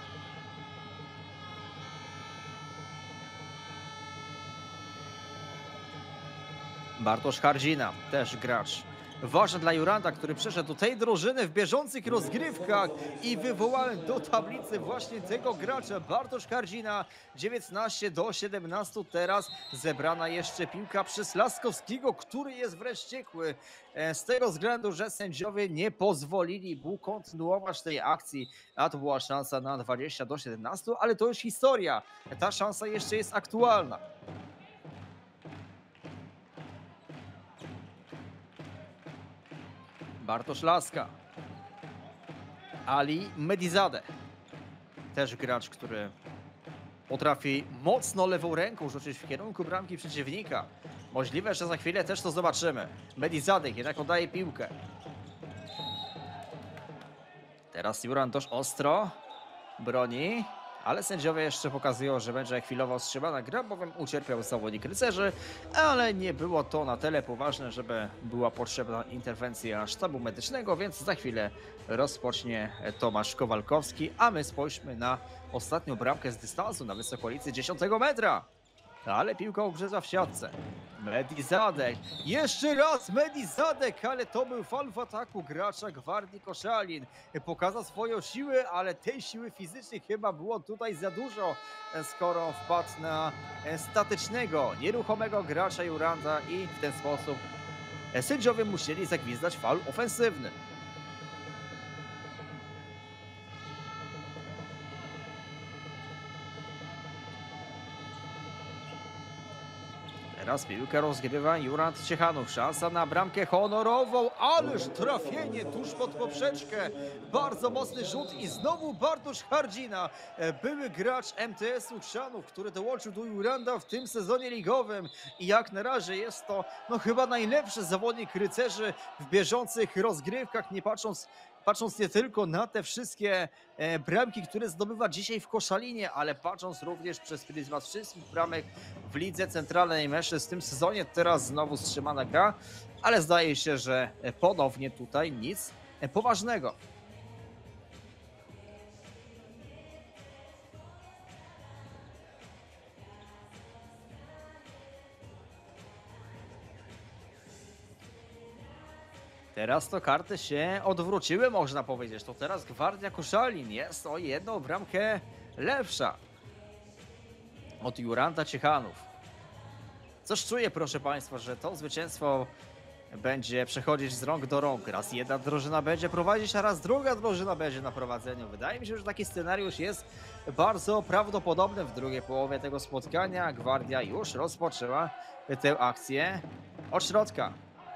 Bartosz Hardzina, też gracz ważny dla Juranda, który przeszedł do tej drużyny w bieżących rozgrywkach i wywołałem do tablicy właśnie tego gracza. Bartosz Hardzina, 19-17, teraz zebrana jeszcze piłka przez Laskowskiego, który jest wściekły z tego względu, że sędziowie nie pozwolili mu kontynuować tej akcji, a to była szansa na 20-17, ale to już historia, ta szansa jeszcze jest aktualna. Bartosz Laska, Ali Medizadeh, też gracz, który potrafi mocno lewą ręką rzucić w kierunku bramki przeciwnika. Możliwe, że za chwilę też to zobaczymy. Medizadeh jednak oddaje piłkę. Teraz Jurand dość ostro broni, ale sędziowie jeszcze pokazują, że będzie chwilowo wstrzymana gra, bowiem ucierpiał zawodnik Rycerzy, ale nie było to na tyle poważne, żeby była potrzebna interwencja sztabu medycznego, więc za chwilę rozpocznie Tomasz Kowalkowski, a my spójrzmy na ostatnią bramkę z dystansu na wysokolicy 10 metra. Ale piłka ugryza w siatce. Medizadeh, jeszcze raz Medizadeh, ale to był faul w ataku gracza Gwardii Koszalin. Pokazał swoją siłę, ale tej siły fizycznej chyba było tutaj za dużo, skoro wpadł na statycznego, nieruchomego gracza Juranda i w ten sposób sędziowie musieli zagwizdać faul ofensywny. Teraz piłkę rozgrywa Jurand Ciechanów. Szansa na bramkę honorową, ależ trafienie tuż pod poprzeczkę. Bardzo mocny rzut i znowu Bartosz Hardzina, były gracz MTS-u Chrzanów, który dołączył do Juranda w tym sezonie ligowym. I jak na razie jest to chyba najlepszy zawodnik Rycerzy w bieżących rozgrywkach, nie patrząc nie tylko na te wszystkie bramki, które zdobywa dzisiaj w Koszalinie, ale patrząc również przez pryzmat wszystkich bramek w Lidze Centralnej mężczyzn w tym sezonie. Teraz znowu wstrzymana gra, ale zdaje się, że ponownie tutaj nic poważnego. Teraz to karty się odwróciły, można powiedzieć. To teraz Gwardia Koszalin jest o 1 bramkę lepsza od Juranda Ciechanów. Coś czuję, proszę Państwa, że to zwycięstwo będzie przechodzić z rąk do rąk. Raz jedna drużyna będzie prowadzić, a raz druga drużyna będzie na prowadzeniu. Wydaje mi się, że taki scenariusz jest bardzo prawdopodobny w drugiej połowie tego spotkania. Gwardia już rozpoczęła tę akcję od środka.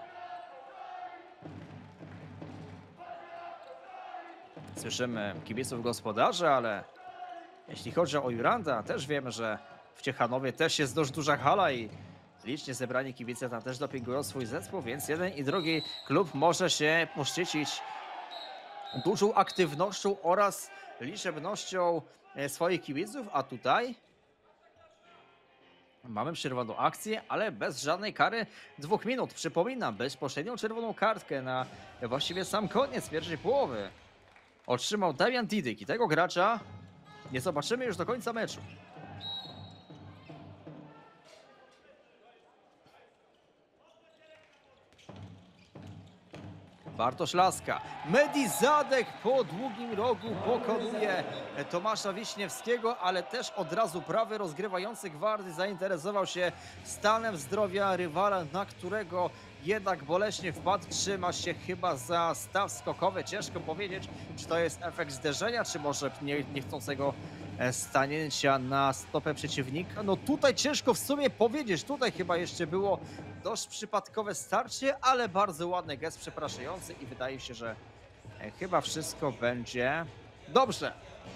Słyszymy kibiców gospodarzy, ale jeśli chodzi o Juranda, też wiemy, że w Ciechanowie też jest dość duża hala i licznie zebrani kibice tam też dopingują swój zespół, więc jeden i drugi klub może się poszczycić dużą aktywnością oraz liczebnością swoich kibiców, a tutaj mamy przerwaną akcję, ale bez żadnej kary 2 minut. Przypominam, bezpośrednią czerwoną kartkę na właściwie sam koniec pierwszej połowy otrzymał Damian Didyk i tego gracza nie zobaczymy już do końca meczu. Bartosz Laska. Medizadek po długim rogu pokonuje Tomasza Wiśniewskiego, ale też od razu prawy rozgrywający Gwardii zainteresował się stanem zdrowia rywala, na którego jednak boleśnie wpadł. Trzyma się chyba za staw skokowy. Ciężko powiedzieć, czy to jest efekt zderzenia, czy może niechcącego stanięcia na stopę przeciwnika. No tutaj ciężko w sumie powiedzieć. Tutaj chyba jeszcze było dość przypadkowe starcie, ale bardzo ładny gest przepraszający i wydaje się, że chyba wszystko będzie dobrze.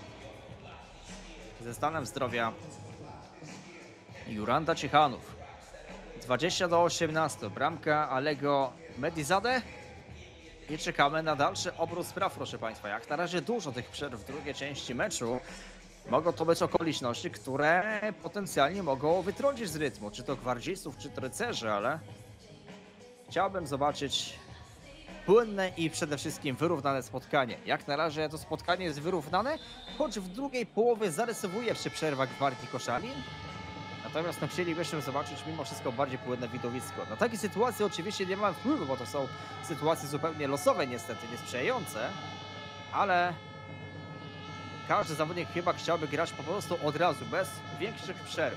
Ze stanem zdrowia Juranda Ciechanów. 20-18. Bramka Alego Medizade. I czekamy na dalszy obrót spraw, proszę Państwa. Jak na razie dużo tych przerw w drugiej części meczu. Mogą to być okoliczności, które potencjalnie mogą wytrącić z rytmu. Czy to gwardzistów, czy to rycerzy, ale chciałbym zobaczyć płynne i przede wszystkim wyrównane spotkanie. Jak na razie to spotkanie jest wyrównane, choć w drugiej połowie zarysowuje przy przerwach Gwardii Koszalin. Natomiast no, chcielibyśmy zobaczyć mimo wszystko bardziej płynne widowisko. Na takie sytuacje oczywiście nie mamy wpływu, bo to są sytuacje zupełnie losowe, niestety niesprzyjające, ale każdy zawodnik chyba chciałby grać po prostu od razu, bez większych przerw.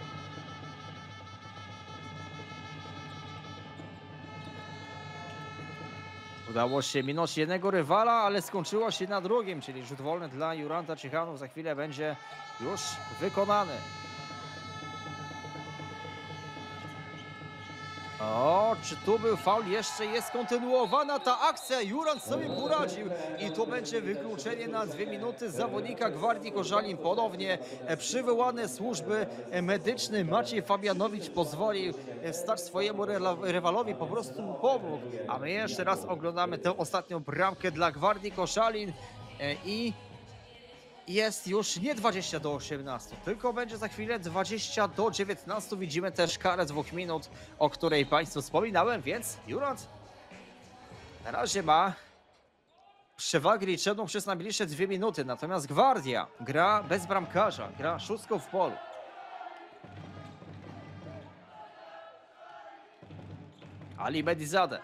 Udało się minąć jednego rywala, ale skończyło się na drugim, czyli rzut wolny dla Juranda Ciechanów za chwilę będzie już wykonany. O, czy tu był faul? Jeszcze jest kontynuowana ta akcja. Jurand sobie poradził i to będzie wykluczenie na 2 minuty zawodnika Gwardii Koszalin. Ponownie przywołane służby medyczne. Maciej Fabianowicz pozwolił stać swojemu rywalowi, po prostu mu pomógł. A my jeszcze raz oglądamy tę ostatnią bramkę dla Gwardii Koszalin i jest już nie 20-18, tylko będzie za chwilę 20-19. Widzimy też karę 2 minut, o której Państwu wspominałem, więc Jurand na razie ma przewagę liczebną przez najbliższe 2 minuty. Natomiast Gwardia gra bez bramkarza, gra szóstką w polu. Ali Medizade.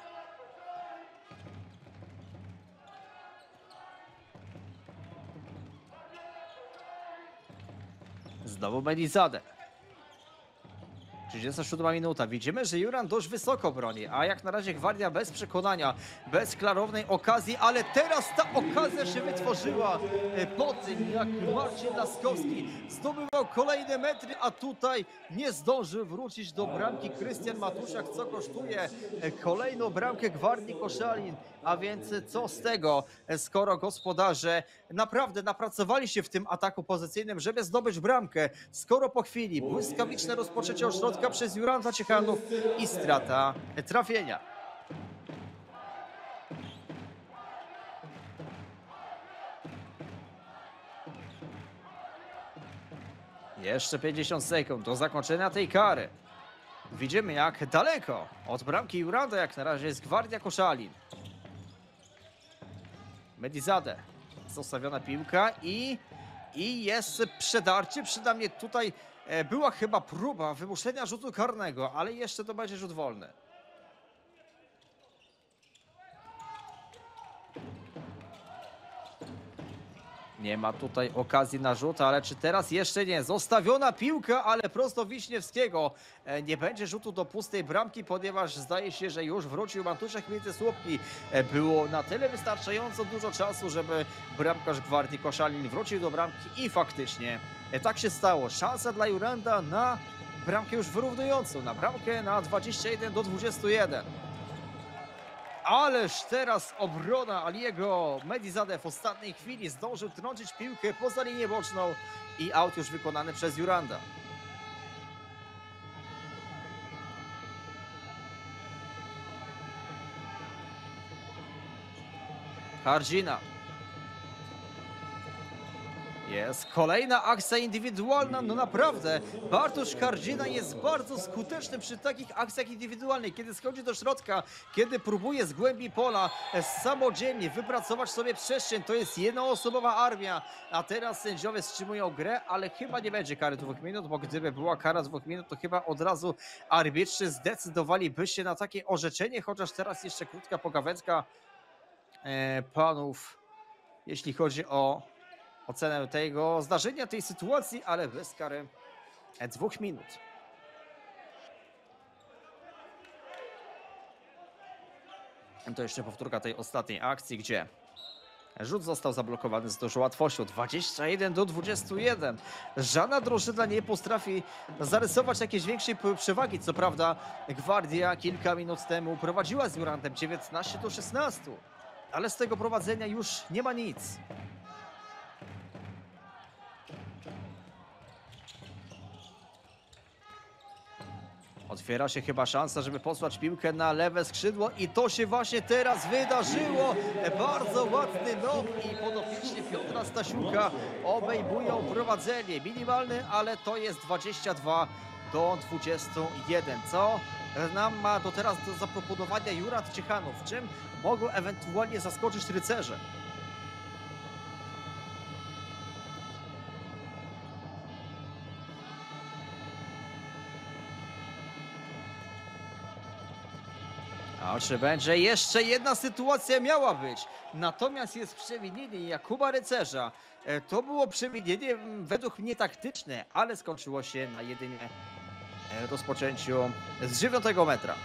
Znowu Medizade. 37 minuta. Widzimy, że Jurand dość wysoko broni, a jak na razie Gwardia bez przekonania, bez klarownej okazji, ale teraz ta okazja się wytworzyła po tym, jak Marcin Laskowski zdobywał kolejne metry, a tutaj nie zdążył wrócić do bramki Krystian Matuszak, co kosztuje kolejną bramkę Gwardii Koszalin. A więc co z tego, skoro gospodarze naprawdę napracowali się w tym ataku pozycyjnym, żeby zdobyć bramkę, skoro po chwili błyskawiczne rozpoczęcie od środka przez Juranda Ciechanów i strata trafienia. Jeszcze 50 sekund do zakończenia tej kary. Widzimy, jak daleko od bramki Juranda jak na razie jest Gwardia Koszalin. Medizade. Zostawiona piłka i jest przedarcie. Przynajmniej tutaj była chyba próba wymuszenia rzutu karnego, ale jeszcze to będzie rzut wolny. Nie ma tutaj okazji na rzut, ale czy teraz jeszcze nie? Zostawiona piłka, ale prosto Wiśniewskiego. Nie będzie rzutu do pustej bramki, ponieważ zdaje się, że już wrócił Mantuszek między słupki. Było na tyle wystarczająco dużo czasu, żeby bramkarz Gwardii Koszalin wrócił do bramki i faktycznie tak się stało. Szansa dla Juranda na bramkę już wyrównującą, na bramkę na 21-21. Ależ teraz obrona Aliego Medizadeh w ostatniej chwili zdążył trącić piłkę poza linię boczną i aut już wykonany przez Juranda. Hardzina. Jest kolejna akcja indywidualna, no naprawdę, Bartosz Hardzina jest bardzo skuteczny przy takich akcjach indywidualnych, kiedy schodzi do środka, kiedy próbuje z głębi pola samodzielnie wypracować sobie przestrzeń, to jest jednoosobowa armia, a teraz sędziowie wstrzymują grę, ale chyba nie będzie kary 2 minut, bo gdyby była kara 2 minut, to chyba od razu arbitrzy zdecydowaliby się na takie orzeczenie, chociaż teraz jeszcze krótka pogawędka panów, jeśli chodzi o ocenę tego zdarzenia, tej sytuacji, ale bez kary 2 minut. To jeszcze powtórka tej ostatniej akcji, gdzie rzut został zablokowany z dużą łatwością. 21-21. Żadna drużyna nie potrafi zarysować jakiejś większej przewagi. Co prawda Gwardia kilka minut temu prowadziła z Jurandem 19-16. Ale z tego prowadzenia już nie ma nic. Otwiera się chyba szansa, żeby posłać piłkę na lewe skrzydło i to się właśnie teraz wydarzyło. Bardzo ładny nok i podopieczni Piotra Stasiuka obejmują prowadzenie. Minimalny, ale to jest 22-21. Co nam ma do teraz do zaproponowania Jurand Ciechanów? Czym mogą ewentualnie zaskoczyć rycerze? A czy będzie jeszcze jedna sytuacja miała być? Natomiast jest przewinienie Jakuba Rycerza. To było przewinienie według mnie taktyczne, ale skończyło się na jedynie rozpoczęciu z 9 metra.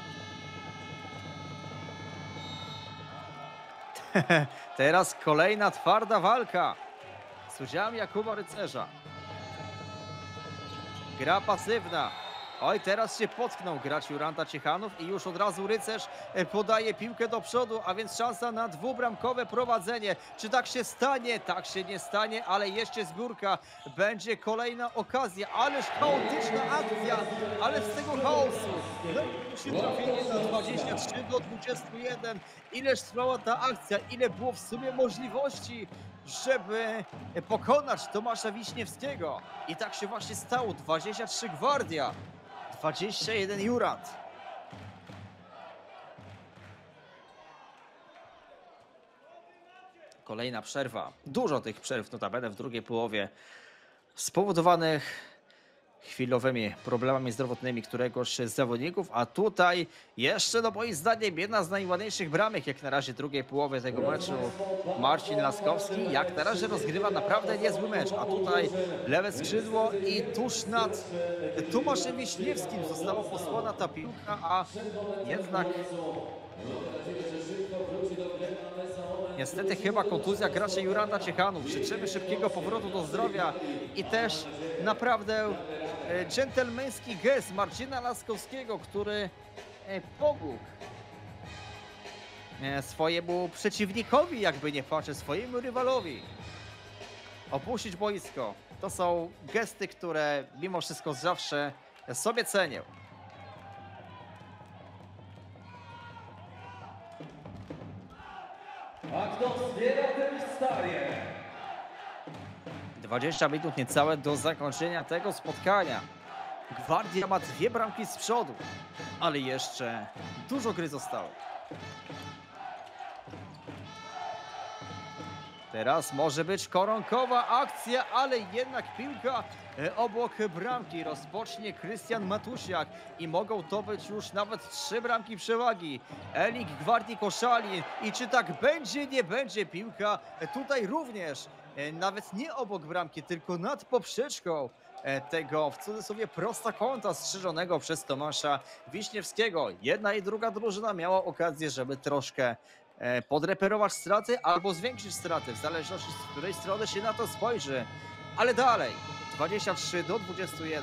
Teraz kolejna twarda walka z udziałem Jakuba Rycerza. Gra pasywna. Oj, teraz się potknął gracz Juranda Ciechanów i już od razu Rycerz podaje piłkę do przodu, a więc szansa na dwubramkowe prowadzenie. Czy tak się stanie? Tak się nie stanie, ale jeszcze z biurka będzie kolejna okazja. Ależ chaotyczna akcja, ale z tego chaosu się trafienie na 23-21. Ileż trwała ta akcja, ile było w sumie możliwości, żeby pokonać Tomasza Wiśniewskiego. I tak się właśnie stało. 23 Gwardia, 21 Jurand. Kolejna przerwa. Dużo tych przerw notabene w drugiej połowie spowodowanych chwilowymi problemami zdrowotnymi któregoś z zawodników, a tutaj jeszcze, no moim zdaniem, jedna z najładniejszych bramek jak na razie drugiej połowy tego meczu. Marcin Laskowski jak na razie rozgrywa naprawdę niezły mecz, a tutaj lewe skrzydło i tuż nad Tomaszem Wiśniewskim została posłana ta piłka, a jednak niestety chyba kontuzja gracza Juranda Ciechanów. Życzymy szybkiego powrotu do zdrowia i też naprawdę dżentelmeński gest Marcina Laskowskiego, który pomógł swojemu przeciwnikowi, jakby nie patrzeć, swojemu rywalowi opuścić boisko. To są gesty, które mimo wszystko zawsze sobie cenię. A kto zbiera, ten wstaje. 20 minut niecałe do zakończenia tego spotkania. Gwardia ma 2 bramki z przodu, ale jeszcze dużo gry zostało. Teraz może być koronkowa akcja, ale jednak piłka obok bramki rozpocznie Krystian Matusiak i mogą to być już nawet 3 bramki przewagi. Elik Gwardii Koszalin i czy tak będzie, nie będzie, piłka tutaj również nawet nie obok bramki, tylko nad poprzeczką tego w cudzysłowie prostokąta strzeżonego przez Tomasza Wiśniewskiego. Jedna i druga drużyna miała okazję, żeby troszkę podreperować straty albo zwiększyć straty, w zależności z której strony się na to spojrzy. Ale dalej, 23-21.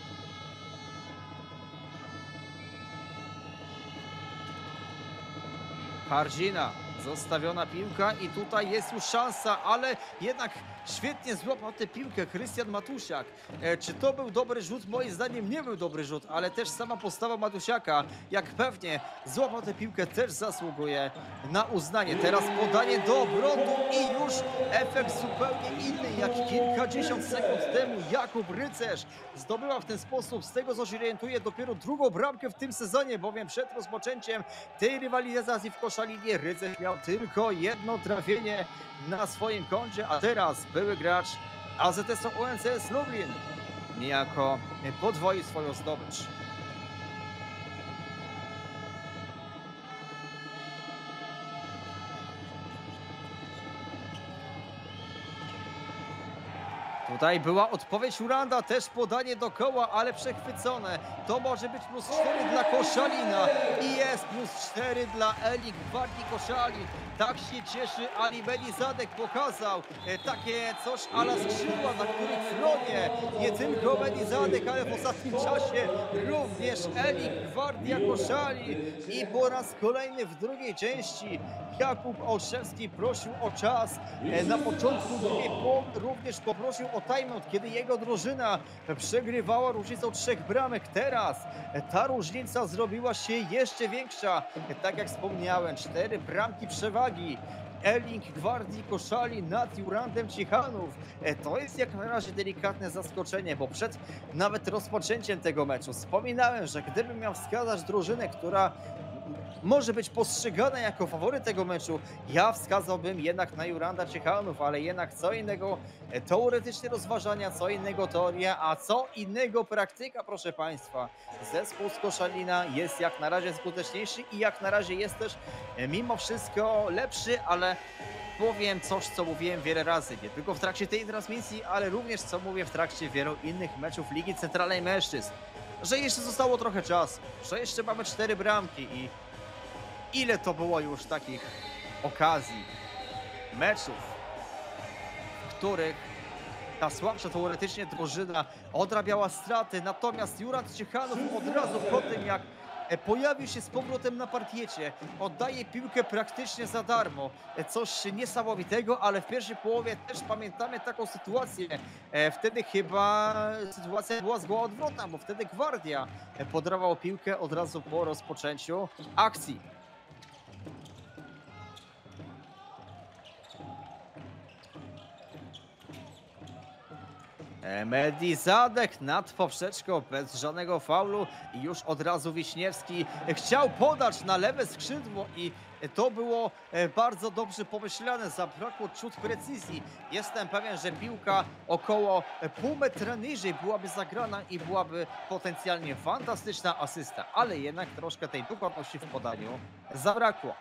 Hardzina, zostawiona piłka i tutaj jest już szansa, ale jednak świetnie złapał tę piłkę Krystian Matusiak. Czy to był dobry rzut? Moim zdaniem nie był dobry rzut, ale też sama postawa Matusiaka, jak pewnie złapał tę piłkę, też zasługuje na uznanie. Teraz podanie do obronu i już efekt zupełnie inny, jak kilkadziesiąt sekund temu. Jakub Rycerz zdobyła w ten sposób, z tego co się orientuje, dopiero drugą bramkę w tym sezonie, bowiem przed rozpoczęciem tej rywalizacji w Koszalinie Rycerz miał tylko jedno trafienie na swoim koncie, a teraz były gracz AZS UNCS Lublin niejako podwoi swoją zdobycz. Tutaj była odpowiedź Uranda, też podanie do koła, ale przechwycone. To może być +4 dla Koszalina i jest +4 dla Elik Gwardii Koszalin. Tak się cieszy Ali Benizadek, pokazał takie coś a la skrzydła, na których fronie nie tylko Benizadek, ale w ostatnim czasie również Elik Gwardia Koszalin. I po raz kolejny w drugiej części Jakub Olszewski prosił o czas. Na początku drugiej połowy również poprosił o timeout, kiedy jego drużyna przegrywała różnicą 3 bramek. Teraz ta różnica zrobiła się jeszcze większa. Tak jak wspomniałem, 4 bramki przewagi Elik Gwardii Koszalin nad Jurandem Ciechanów. To jest jak na razie delikatne zaskoczenie, bo przed nawet rozpoczęciem tego meczu wspominałem, że gdybym miał wskazać drużynę, która może być postrzegana jako faworyt tego meczu, ja wskazałbym jednak na Juranda Ciechanów, ale jednak co innego teoretyczne rozważania, co innego teoria, a co innego praktyka, proszę Państwa. Zespół z Koszalina jest jak na razie skuteczniejszy i jak na razie jest też mimo wszystko lepszy, ale powiem coś, co mówiłem wiele razy, nie tylko w trakcie tej transmisji, ale również co mówię w trakcie wielu innych meczów Ligi Centralnej Mężczyzn, że jeszcze zostało trochę czasu, że jeszcze mamy 4 bramki i ile to było już takich okazji, meczów, w których ta słabsza teoretycznie drużyna odrabiała straty, natomiast Jurand Ciechanów od razu po tym, jak pojawił się z powrotem na parkiecie, oddaje piłkę praktycznie za darmo. Coś niesamowitego, ale w pierwszej połowie też pamiętamy taką sytuację. Wtedy chyba sytuacja była zgoła odwrotna, bo wtedy Gwardia podawał piłkę od razu po rozpoczęciu akcji. Benizadek nad poprzeczką bez żadnego faulu i już od razu Wiśniewski chciał podać na lewe skrzydło i to było bardzo dobrze pomyślane, zabrakło ciut precyzji. Jestem pewien, że piłka około pół metra niżej byłaby zagrana i byłaby potencjalnie fantastyczna asysta, ale jednak troszkę tej dokładności w podaniu zabrakło.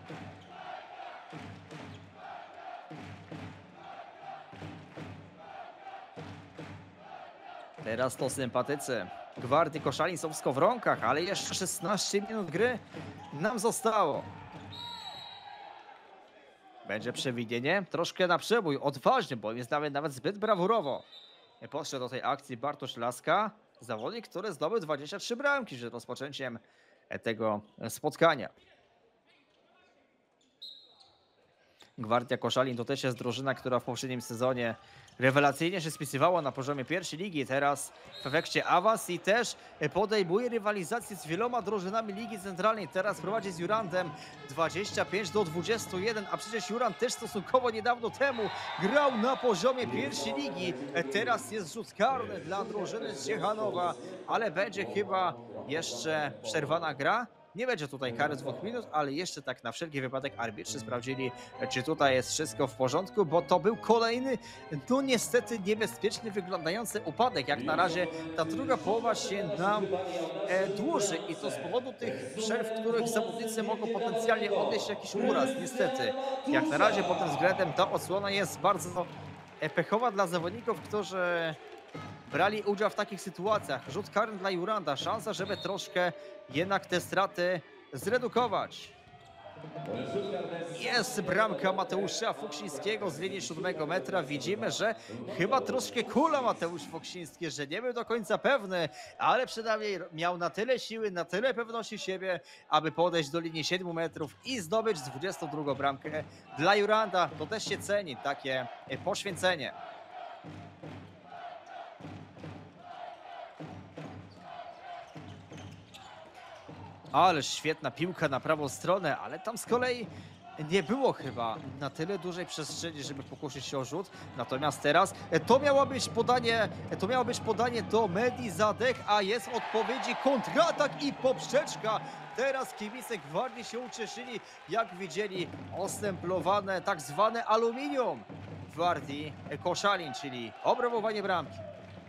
Teraz to sympatycy Gwardii Koszalin są w skowronkach, ale jeszcze 16 minut gry nam zostało. Będzie przewidzienie, troszkę na przebój, odważnie, bo jest nawet zbyt brawurowo. Podszedł do tej akcji Bartosz Laska, zawodnik, który zdobył 23 bramki przed rozpoczęciem tego spotkania. Gwardia Koszalin to też jest drużyna, która w poprzednim sezonie rewelacyjnie się spisywała na poziomie pierwszej ligi. Teraz w efekcie awans i też podejmuje rywalizację z wieloma drużynami Ligi Centralnej. Teraz prowadzi z Jurandem 25-21, a przecież Jurand też stosunkowo niedawno temu grał na poziomie pierwszej ligi. Teraz jest rzut karny dla drużyny z Ciechanowa, ale będzie chyba jeszcze przerwana gra. Nie będzie tutaj kary 2 minut, ale jeszcze tak na wszelki wypadek arbitrzy sprawdzili, czy tutaj jest wszystko w porządku, bo to był kolejny, no niestety niebezpieczny wyglądający upadek. Jak na razie ta druga połowa się nam dłuży i to z powodu tych przerw, w których zawodnicy mogą potencjalnie odnieść jakiś uraz. Niestety, jak na razie pod tym względem ta odsłona jest bardzo pechowa dla zawodników, którzy brali udział w takich sytuacjach. Rzut karny dla Juranda, szansa, żeby troszkę jednak te straty zredukować. Jest bramka Mateusza Fuksińskiego z linii 7 metra. Widzimy, że chyba troszkę kula Mateusz Fuksiński, że nie był do końca pewny, ale przynajmniej miał na tyle siły, na tyle pewności siebie, aby podejść do linii 7 metrów i zdobyć 22 bramkę dla Juranda. To też się ceni, takie poświęcenie. Ależ świetna piłka na prawą stronę, ale tam z kolei nie było chyba na tyle dużej przestrzeni, żeby pokusić się o rzut. Natomiast teraz to miało być podanie do Medi Zadek, a jest odpowiedzi kontratak i poprzeczka. Teraz kibice Gwardii się ucieszyli, jak widzieli ostemplowane tak zwane aluminium Gwardii Koszalin, czyli obrabowanie bramki.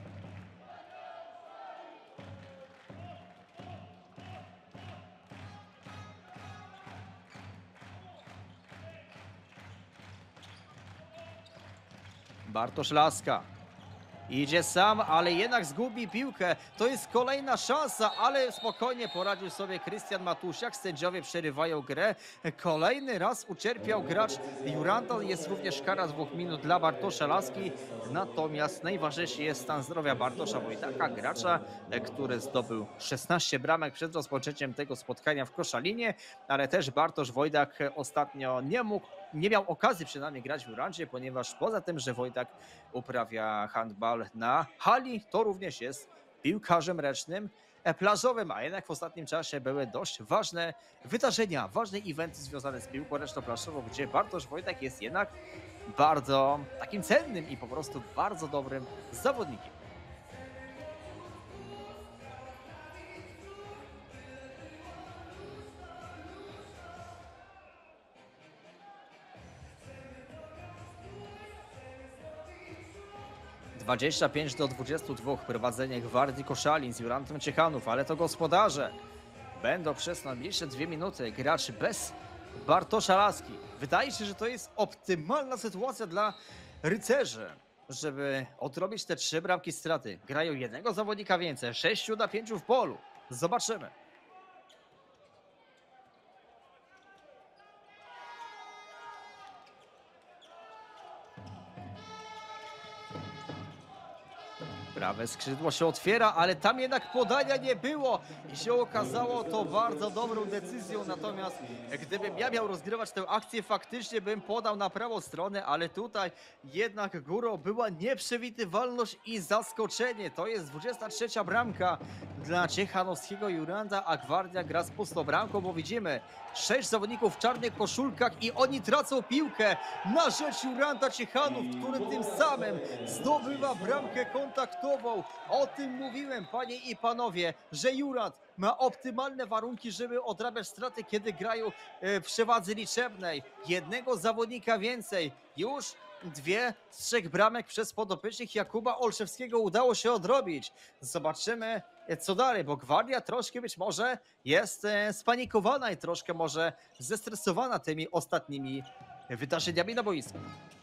Bartosz Laska idzie sam, ale jednak zgubi piłkę. To jest kolejna szansa, ale spokojnie poradził sobie Krystian Matusiak. Sędziowie przerywają grę. Kolejny raz ucierpiał gracz Juranda. Jest również kara 2 minut dla Bartosza Laski. Natomiast najważniejszy jest stan zdrowia Bartosza Wojdaka, gracza, który zdobył 16 bramek przed rozpoczęciem tego spotkania w Koszalinie, ale też Bartosz Wojdak ostatnio nie miał okazji przynajmniej grać w Jurandzie, ponieważ poza tym, że Wojtak uprawia handbal na hali, to również jest piłkarzem ręcznym, plażowym, a jednak w ostatnim czasie były dość ważne wydarzenia, ważne eventy związane z piłką ręczno-plażową, gdzie Bartosz Wojtak jest jednak bardzo takim cennym i po prostu bardzo dobrym zawodnikiem. (25 do 22) prowadzenie Gwardii Koszalin z Jurantem Ciechanów, ale to gospodarze będą przez najbliższe 2 minuty grać bez Bartosza Laski. Wydaje się, że to jest optymalna sytuacja dla rycerzy, żeby odrobić te 3 bramki straty. Grają jednego zawodnika więcej, 6 na 5 w polu. Zobaczymy. Prawe skrzydło się otwiera, ale tam jednak podania nie było i się okazało to bardzo dobrą decyzją. Natomiast gdybym ja miał rozgrywać tę akcję, faktycznie bym podał na prawą stronę, ale tutaj jednak górą była nieprzewidywalność i zaskoczenie. To jest 23 bramka dla ciechanowskiego Juranda, a Gwardia gra z pustą bramką, bo widzimy 6 zawodników w czarnych koszulkach i oni tracą piłkę na rzecz Juranda Ciechanów, który tym samym zdobywa bramkę kontaktową. O tym mówiłem, panie i panowie, że Jurand ma optymalne warunki, żeby odrabiać straty, kiedy grają w przewadze liczebnej. Jednego zawodnika więcej. Już 2 z 3 bramek przez podopiecznych Jakuba Olszewskiego udało się odrobić. Zobaczymy, co dalej, bo Gwardia troszkę być może jest spanikowana i troszkę może zestresowana tymi ostatnimi wydarzeniami na boisku.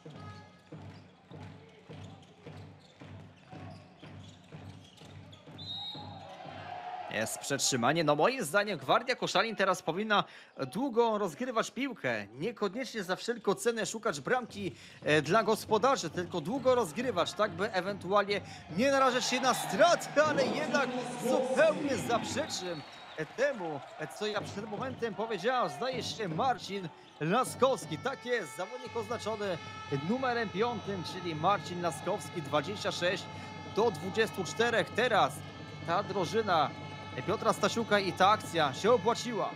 Jest przetrzymanie. No moim zdaniem Gwardia Koszalin teraz powinna długo rozgrywać piłkę. Niekoniecznie za wszelką cenę szukać bramki dla gospodarzy, tylko długo rozgrywać, tak by ewentualnie nie narażać się na straty, ale jednak zupełnie zaprzeczym temu, co ja przed momentem powiedziałem. Zdaje się Marcin Laskowski. Tak jest, zawodnik oznaczony numerem 5, czyli Marcin Laskowski, 26 do 24. Teraz ta drużyna Piotra Stasiuka i ta akcja się opłaciła.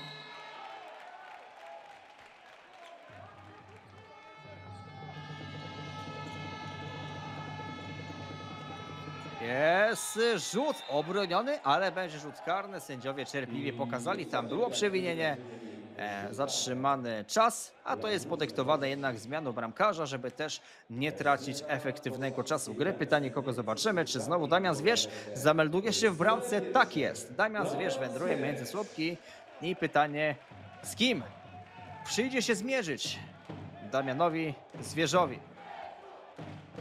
Jest rzut obroniony, ale będzie rzut karny. Sędziowie cierpliwie pokazali, tam było przewinienie. Zatrzymany czas, a to jest podyktowane jednak zmianą bramkarza, żeby też nie tracić efektywnego czasu gry. Pytanie, kogo zobaczymy, czy znowu Damian Zwierz zamelduje się w bramce? Tak jest, Damian Zwierz wędruje między słupki i pytanie, z kim przyjdzie się zmierzyć Damianowi Zwierzowi.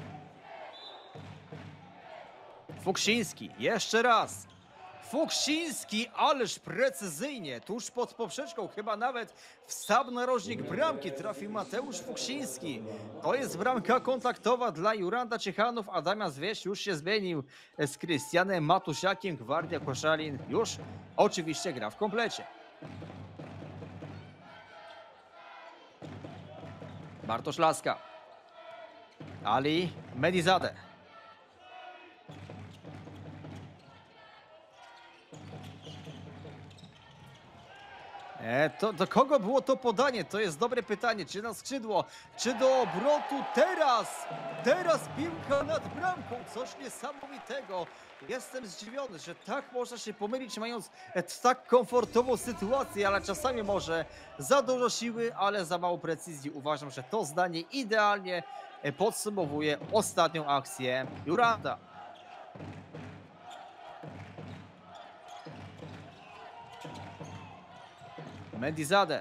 Fuksiński, jeszcze raz. Fuksiński, ależ precyzyjnie, tuż pod poprzeczką, chyba nawet w sam narożnik bramki trafił Mateusz Fuksiński. To jest bramka kontaktowa dla Juranda Ciechanów, a Damian Zwierz już się zmienił z Krystianem Matusiakiem. Gwardia Koszalin już oczywiście gra w komplecie. Bartosz Laska. Ali Medizadeh. Do kogo było to podanie? To jest dobre pytanie. Czy na skrzydło, czy do obrotu? Teraz piłka nad bramką. Coś niesamowitego. Jestem zdziwiony, że tak można się pomylić, mając tak komfortową sytuację, ale czasami może za dużo siły, ale za mało precyzji. Uważam, że to zdanie idealnie podsumowuje ostatnią akcję Juranda. Medizadeh.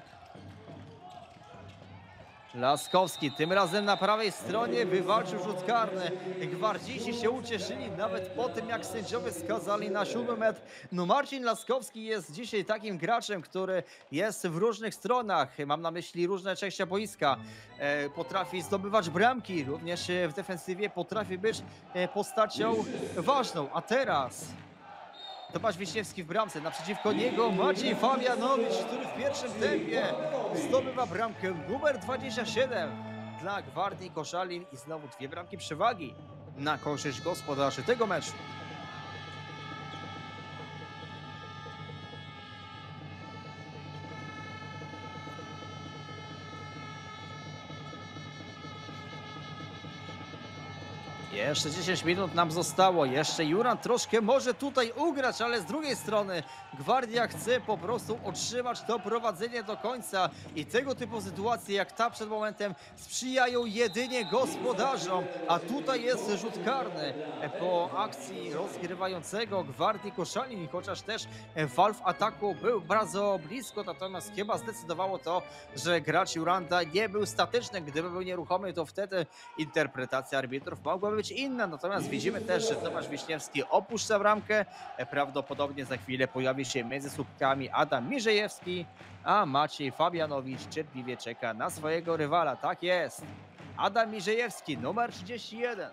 Laskowski tym razem na prawej stronie wywalczył rzut karny. Gwardziści się ucieszyli nawet po tym, jak sędziowie skazali na 7 metr. No Marcin Laskowski jest dzisiaj takim graczem, który jest w różnych stronach. Mam na myśli różne części boiska. Potrafi zdobywać bramki, również w defensywie potrafi być postacią ważną. A teraz Tomasz Wiśniewski w bramce, naprzeciwko niego Maciej Fabianowicz, który w pierwszym tempie zdobywa bramkę numer 27 dla Gwardii Koszalin i znowu 2 bramki przewagi na korzyść gospodarzy tego meczu. Jeszcze 10 minut nam zostało. Jeszcze Jurand troszkę może tutaj ugrać, ale z drugiej strony Gwardia chce po prostu otrzymać to prowadzenie do końca. I tego typu sytuacje jak ta przed momentem sprzyjają jedynie gospodarzom. A tutaj jest rzut karny po akcji rozgrywającego Gwardii Koszalin. Chociaż też wał w ataku był bardzo blisko. Natomiast chyba zdecydowało to, że gracz Juranda nie był statyczny. Gdyby był nieruchomy, to wtedy interpretacja arbitrów mogła być inna, natomiast widzimy też, że Tomasz Wiśniewski opuszcza bramkę. Prawdopodobnie za chwilę pojawi się między słupkami Adam Mirzejewski, a Maciej Fabianowicz cierpliwie czeka na swojego rywala. Tak jest. Adam Mirzejewski, numer 31.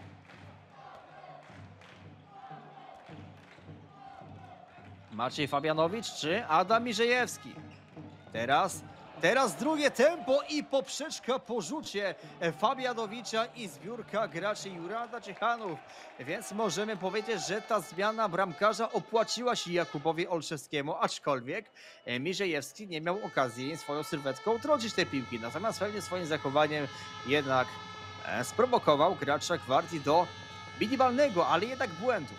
Maciej Fabianowicz czy Adam Mirzejewski? Teraz drugie tempo i poprzeczka po rzucie Fabianowicza i zbiórka graczy Juranda Ciechanów. Więc możemy powiedzieć, że ta zmiana bramkarza opłaciła się Jakubowi Olszewskiemu, aczkolwiek Mirzejewski nie miał okazji swoją sylwetką trącić tej piłki. Natomiast pewnie swoim zachowaniem jednak sprowokował gracza Gwardii do minimalnego, ale jednak błędu.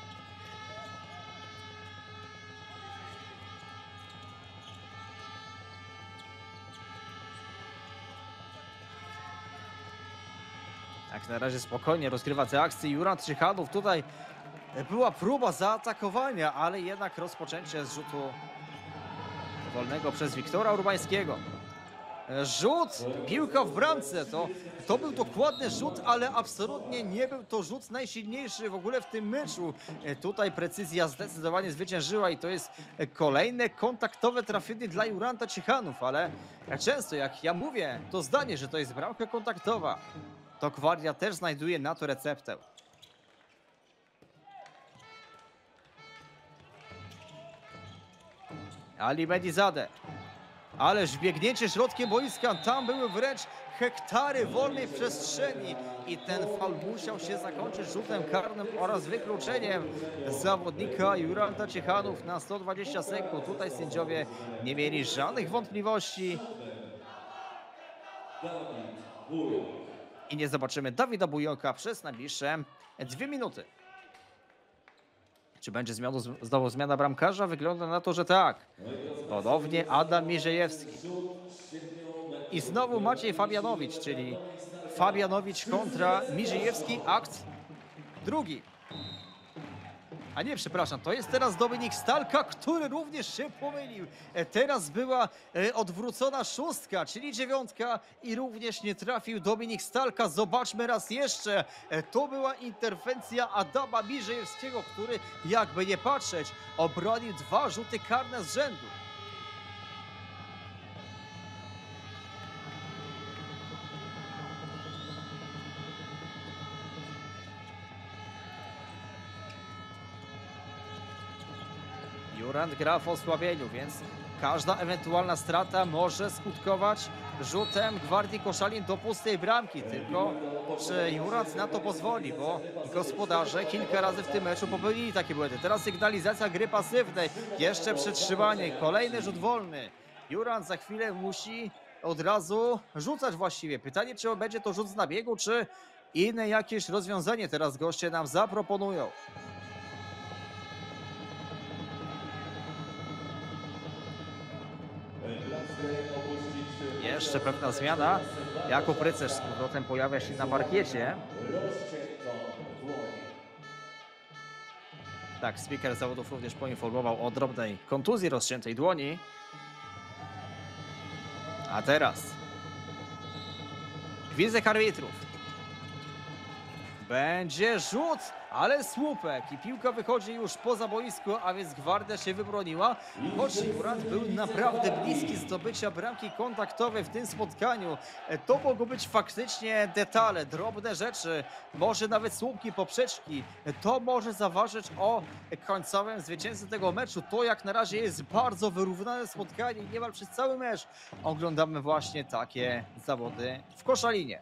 Jak na razie spokojnie rozgrywa te akcje Jurand Ciechanów. Tutaj była próba zaatakowania, ale jednak rozpoczęcie z rzutu wolnego przez Wiktora Urbańskiego. Rzut, piłka w bramce, to był dokładny rzut, ale absolutnie nie był to rzut najsilniejszy w ogóle w tym meczu. Tutaj precyzja zdecydowanie zwyciężyła i to jest kolejne kontaktowe trafienie dla Juranda Ciechanów, ale jak często, jak ja mówię, to zdanie, że to jest bramka kontaktowa, to Gwardia też znajduje na to receptę. Ali Medizadeh. Ależ biegnięcie środkiem boiska, tam były wręcz hektary wolnej przestrzeni i ten faul musiał się zakończyć rzutem karnym oraz wykluczeniem zawodnika Juranda Ciechanów na 120 sekund. Tutaj sędziowie nie mieli żadnych wątpliwości. I nie zobaczymy Dawida Bujonka przez najbliższe 2 minuty. Czy będzie znowu zmiana bramkarza? Wygląda na to, że tak. Ponownie Adam Mirzejewski. I znowu Maciej Fabianowicz, czyli Fabianowicz kontra Mirzejewski. Akt drugi. A nie, przepraszam, to jest teraz Dominik Stalka, który również się pomylił. Teraz była odwrócona szóstka, czyli 9 i również nie trafił Dominik Stalka. Zobaczmy raz jeszcze. To była interwencja Adama Mirzejewskiego, który, jakby nie patrzeć, obronił 2 rzuty karne z rzędu. Jurand gra w osłabieniu, więc każda ewentualna strata może skutkować rzutem Gwardii Koszalin do pustej bramki. Tylko czy Jurand na to pozwoli, bo gospodarze kilka razy w tym meczu popełnili takie błędy. Teraz sygnalizacja gry pasywnej, jeszcze przetrzymanie, kolejny rzut wolny. Jurand za chwilę musi od razu rzucać właściwie. Pytanie, czy będzie to rzut z nabiegu, czy inne jakieś rozwiązanie teraz goście nam zaproponują. Jeszcze pewna zmiana. Jakub Rycerz z powrotem pojawia się na parkiecie. Tak, speaker zawodów również poinformował o drobnej kontuzji rozciętej dłoni. A teraz gwizdek arbitrów. Będzie rzut, ale słupek i piłka wychodzi już poza boisko, a więc Gwardia się wybroniła. Choć Jurand był naprawdę bliski zdobycia bramki kontaktowej w tym spotkaniu. To mogą być faktycznie detale, drobne rzeczy, może nawet słupki, poprzeczki. To może zaważyć o końcowym zwycięstwie tego meczu. To jak na razie jest bardzo wyrównane spotkanie i niemal przez cały mecz oglądamy właśnie takie zawody w Koszalinie.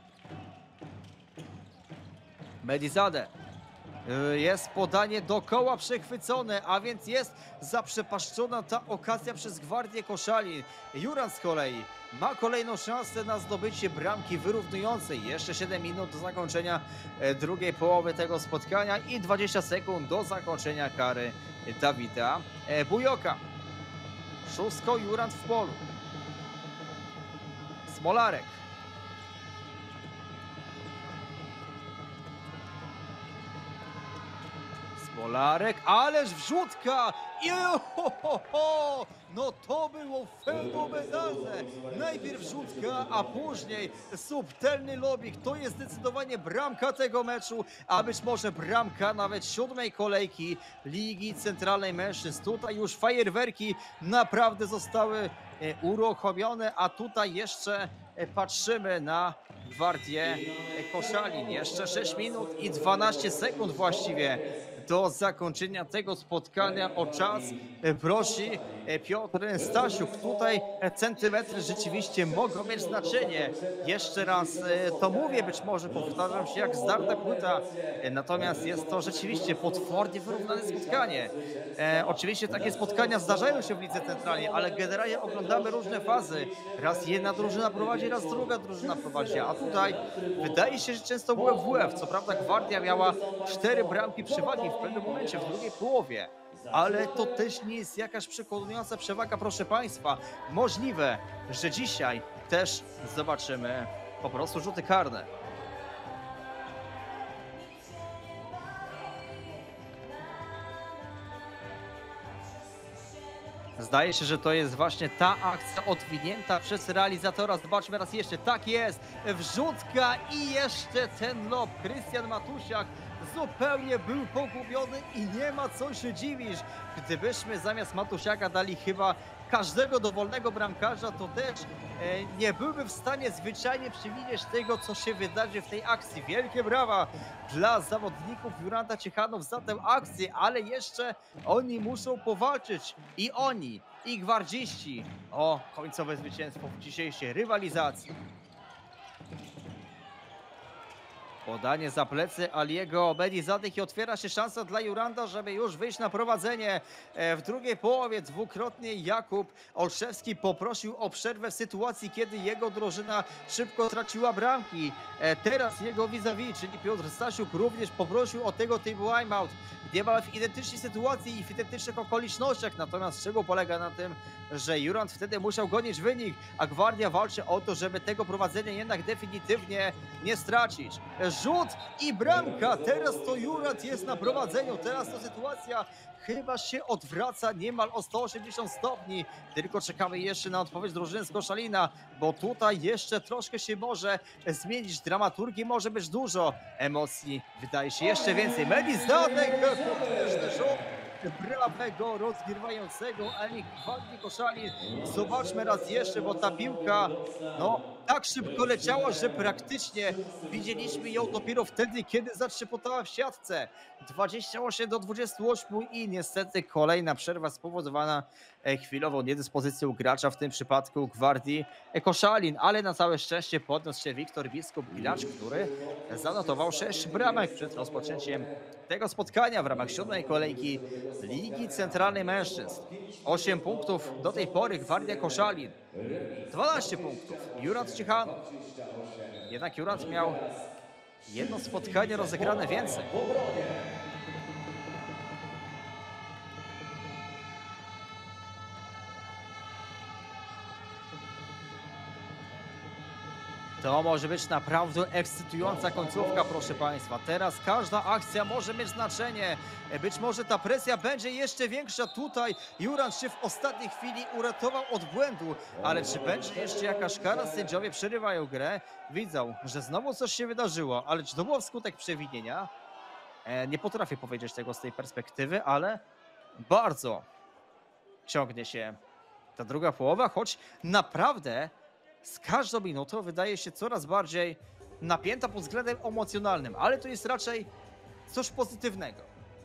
Medizade. Jest podanie do koła przechwycone, a więc jest zaprzepaszczona ta okazja przez Gwardię Koszalin. Jurand z kolei ma kolejną szansę na zdobycie bramki wyrównującej. Jeszcze 7 minut do zakończenia drugiej połowy tego spotkania i 20 sekund do zakończenia kary Dawida Bujoka. Szóstko Jurand w polu. Smolarek. Smolarek, ależ wrzutka! I no to było fenomenalne! Najpierw wrzutka, a później subtelny lobik. To jest zdecydowanie bramka tego meczu, a być może bramka nawet 7. kolejki Ligi Centralnej Mężczyzn. Tutaj już fajerwerki naprawdę zostały uruchomione, a tutaj jeszcze patrzymy na Gwardię Koszalin. Jeszcze 6 minut i 12 sekund właściwie do zakończenia tego spotkania. O czas prosi Piotr Stasiuk. Tutaj centymetry rzeczywiście mogą mieć znaczenie. Jeszcze raz to mówię, być może powtarzam się jak zdarta płyta, natomiast jest to rzeczywiście potwornie wyrównane spotkanie. Oczywiście takie spotkania zdarzają się w Lidze Centralnej, ale generalnie oglądamy różne fazy. Raz jedna drużyna prowadzi, raz druga drużyna prowadzi, a tutaj wydaje się, że często było WF. Co prawda Gwardia miała 4 bramki przewagi w pewnym momencie, w drugiej połowie. Ale to też nie jest jakaś przekonująca przewaga, proszę Państwa. Możliwe, że dzisiaj też zobaczymy po prostu rzuty karne. Zdaje się, że to jest właśnie ta akcja odwinięta przez realizatora. Zobaczmy raz jeszcze. Tak jest. Wrzutka i jeszcze ten lob. Krystian Matusiak zupełnie był pogubiony i nie ma co się dziwić. Gdybyśmy zamiast Matusiaka dali chyba każdego dowolnego bramkarza, to też nie byłby w stanie zwyczajnie przewidzieć tego, co się wydarzy w tej akcji. Wielkie brawa dla zawodników Juranda Ciechanów za tę akcję, ale jeszcze oni muszą powalczyć. I oni, i gwardziści o końcowe zwycięstwo w dzisiejszej rywalizacji. Podanie za plecy Aliego Medizadeh i otwiera się szansa dla Juranda, żeby już wyjść na prowadzenie. W drugiej połowie dwukrotnie Jakub Olszewski poprosił o przerwę w sytuacji, kiedy jego drużyna szybko traciła bramki. Teraz jego vis-a-vis, czyli Piotr Stasiuk, również poprosił o tego typu timeout. Niemal w identycznej sytuacji i w identycznych okolicznościach. Natomiast czego polega na tym, że Jurand wtedy musiał gonić wynik, a Gwardia walczy o to, żeby tego prowadzenia jednak definitywnie nie stracić. rzut i bramka. Teraz to Jurand jest na prowadzeniu. Teraz to sytuacja chyba się odwraca niemal o 180 stopni. Tylko czekamy jeszcze na odpowiedź drużyny z Koszalina, bo tutaj jeszcze troszkę się może zmienić. Dramaturgii może być dużo. Emocji wydaje się jeszcze więcej. Medizadek, potężny rzut prawego rozgrywającego Gwardii Koszalin. Zobaczmy raz jeszcze, bo ta piłka no tak szybko leciała, że praktycznie widzieliśmy ją dopiero wtedy, kiedy zatrzepotała w siatce. 28-28 i niestety kolejna przerwa spowodowana chwilową niedyspozycją gracza, w tym przypadku Gwardii Koszalin, ale na całe szczęście podniósł się Wiktor Biskup-Pilacz, który zanotował 6 bramek przed rozpoczęciem tego spotkania w ramach 7. kolejki Ligi Centralnej Mężczyzn. 8 punktów do tej pory Gwardia Koszalin, 12 punktów Jurand Ciechanów. Jednak Jurand miał jedno spotkanie rozegrane więcej. To może być naprawdę ekscytująca końcówka, proszę Państwa. Teraz każda akcja może mieć znaczenie. Być może ta presja będzie jeszcze większa. Tutaj Jurand się w ostatniej chwili uratował od błędu. Ale czy będzie jeszcze jakaś kara? Sędziowie przerywają grę. Widzą, że znowu coś się wydarzyło. Ale czy to było wskutek przewinienia? Nie potrafię powiedzieć tego z tej perspektywy, ale bardzo ciągnie się ta druga połowa, choć naprawdę z każdą minutą wydaje się coraz bardziej napięta pod względem emocjonalnym, ale to jest raczej coś pozytywnego.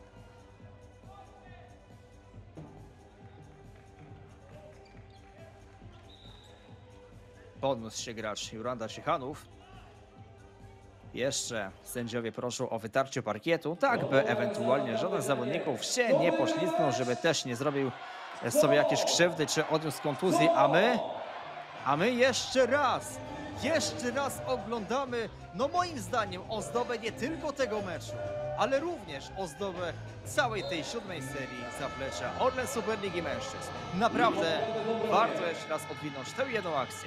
Podniósł się gracz Juranda Ciechanów. Jeszcze sędziowie proszą o wytarcie parkietu, tak by ewentualnie żaden z zawodników się nie poślizgnął, żeby też nie zrobił sobie jakieś krzywdy czy odniósł kontuzji, a my jeszcze raz oglądamy, no moim zdaniem, ozdobę nie tylko tego meczu, ale również ozdobę całej tej 7. serii zaplecza Orlen Superligi Mężczyzn. Naprawdę warto jeszcze raz odwinąć tę jedną akcję.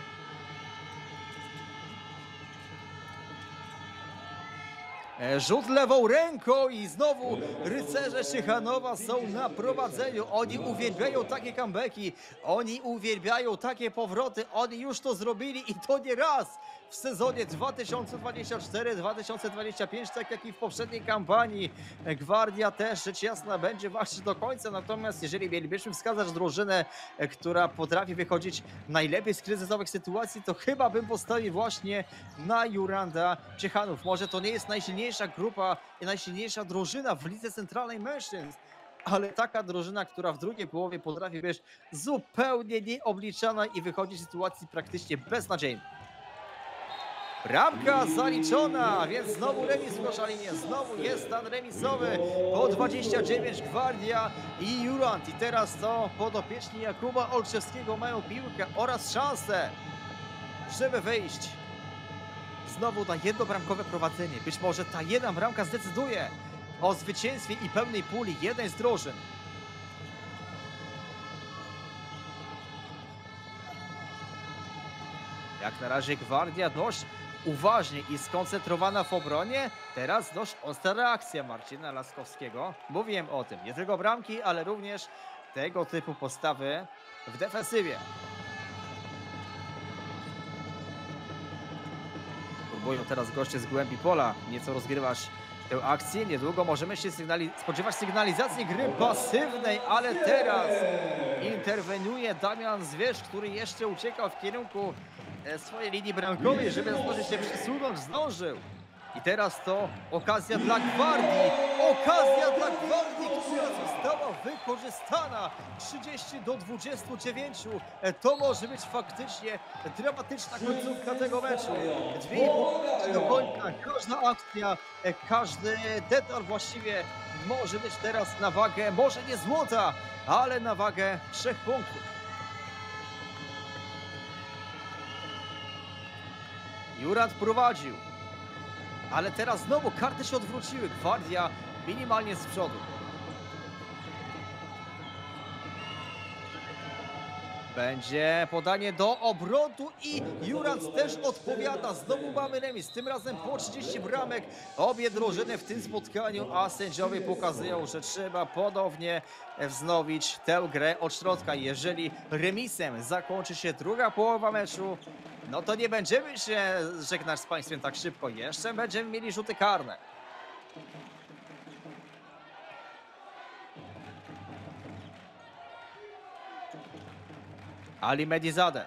Rzut lewą ręką i znowu rycerze Ciechanowa są na prowadzeniu. Oni uwielbiają takie comebacki, oni uwielbiają takie powroty, oni już to zrobili i to nie raz w sezonie 2024-2025, tak jak i w poprzedniej kampanii. Gwardia też, rzecz jasna, będzie walczyć do końca, natomiast jeżeli mielibyśmy wskazać drużynę, która potrafi wychodzić najlepiej z kryzysowych sytuacji, to chyba bym postawił właśnie na Juranda Ciechanów. Może to nie jest najsilniejsza grupa i najsilniejsza drużyna w Lidze Centralnej Mężczyzn, ale taka drużyna, która w drugiej połowie potrafi być zupełnie nieobliczana i wychodzi z sytuacji praktycznie beznadziejnej. Bramka zaliczona, więc znowu remis w Koszalinie, znowu jest stan remisowy, po 29 Gwardia i Jurand. I teraz to podopieczni Jakuba Olszewskiego mają piłkę oraz szansę, żeby wejść znowu na jednobramkowe prowadzenie. Być może ta jedna bramka zdecyduje o zwycięstwie i pełnej puli jednej z drużyn. Jak na razie Gwardia dość uważnie i skoncentrowana w obronie. Teraz dość ostra reakcja Marcina Laskowskiego. Mówiłem o tym, nie tylko bramki, ale również tego typu postawy w defensywie. Próbują teraz goście z głębi pola nieco rozgrywać tę akcję. Niedługo możemy się spodziewać sygnalizacji gry pasywnej, ale teraz interweniuje Damian Zwierz, który jeszcze uciekał w kierunku swojej linii bramkowej, żeby zdążyć się przesunąć, zdążył. I teraz to okazja dla Gwardii, która została wykorzystana. 30-29. To może być faktycznie dramatyczna końcówka tego meczu. 2,5 do końca. Każda akcja, każdy detal właściwie może być teraz na wagę, może nie złota, ale na wagę 3 punktów. Jurand prowadził, ale teraz znowu karty się odwróciły. Gwardia minimalnie z przodu. Będzie podanie do obrotu i Jurand też odpowiada. Znowu mamy remis, tym razem po 30 bramek. Obie drużyny w tym spotkaniu, a sędziowie pokazują, że trzeba ponownie wznowić tę grę od środka. Jeżeli remisem zakończy się druga połowa meczu, no to nie będziemy się żegnać z Państwem tak szybko. Jeszcze będziemy mieli rzuty karne. Ali Medizadeh.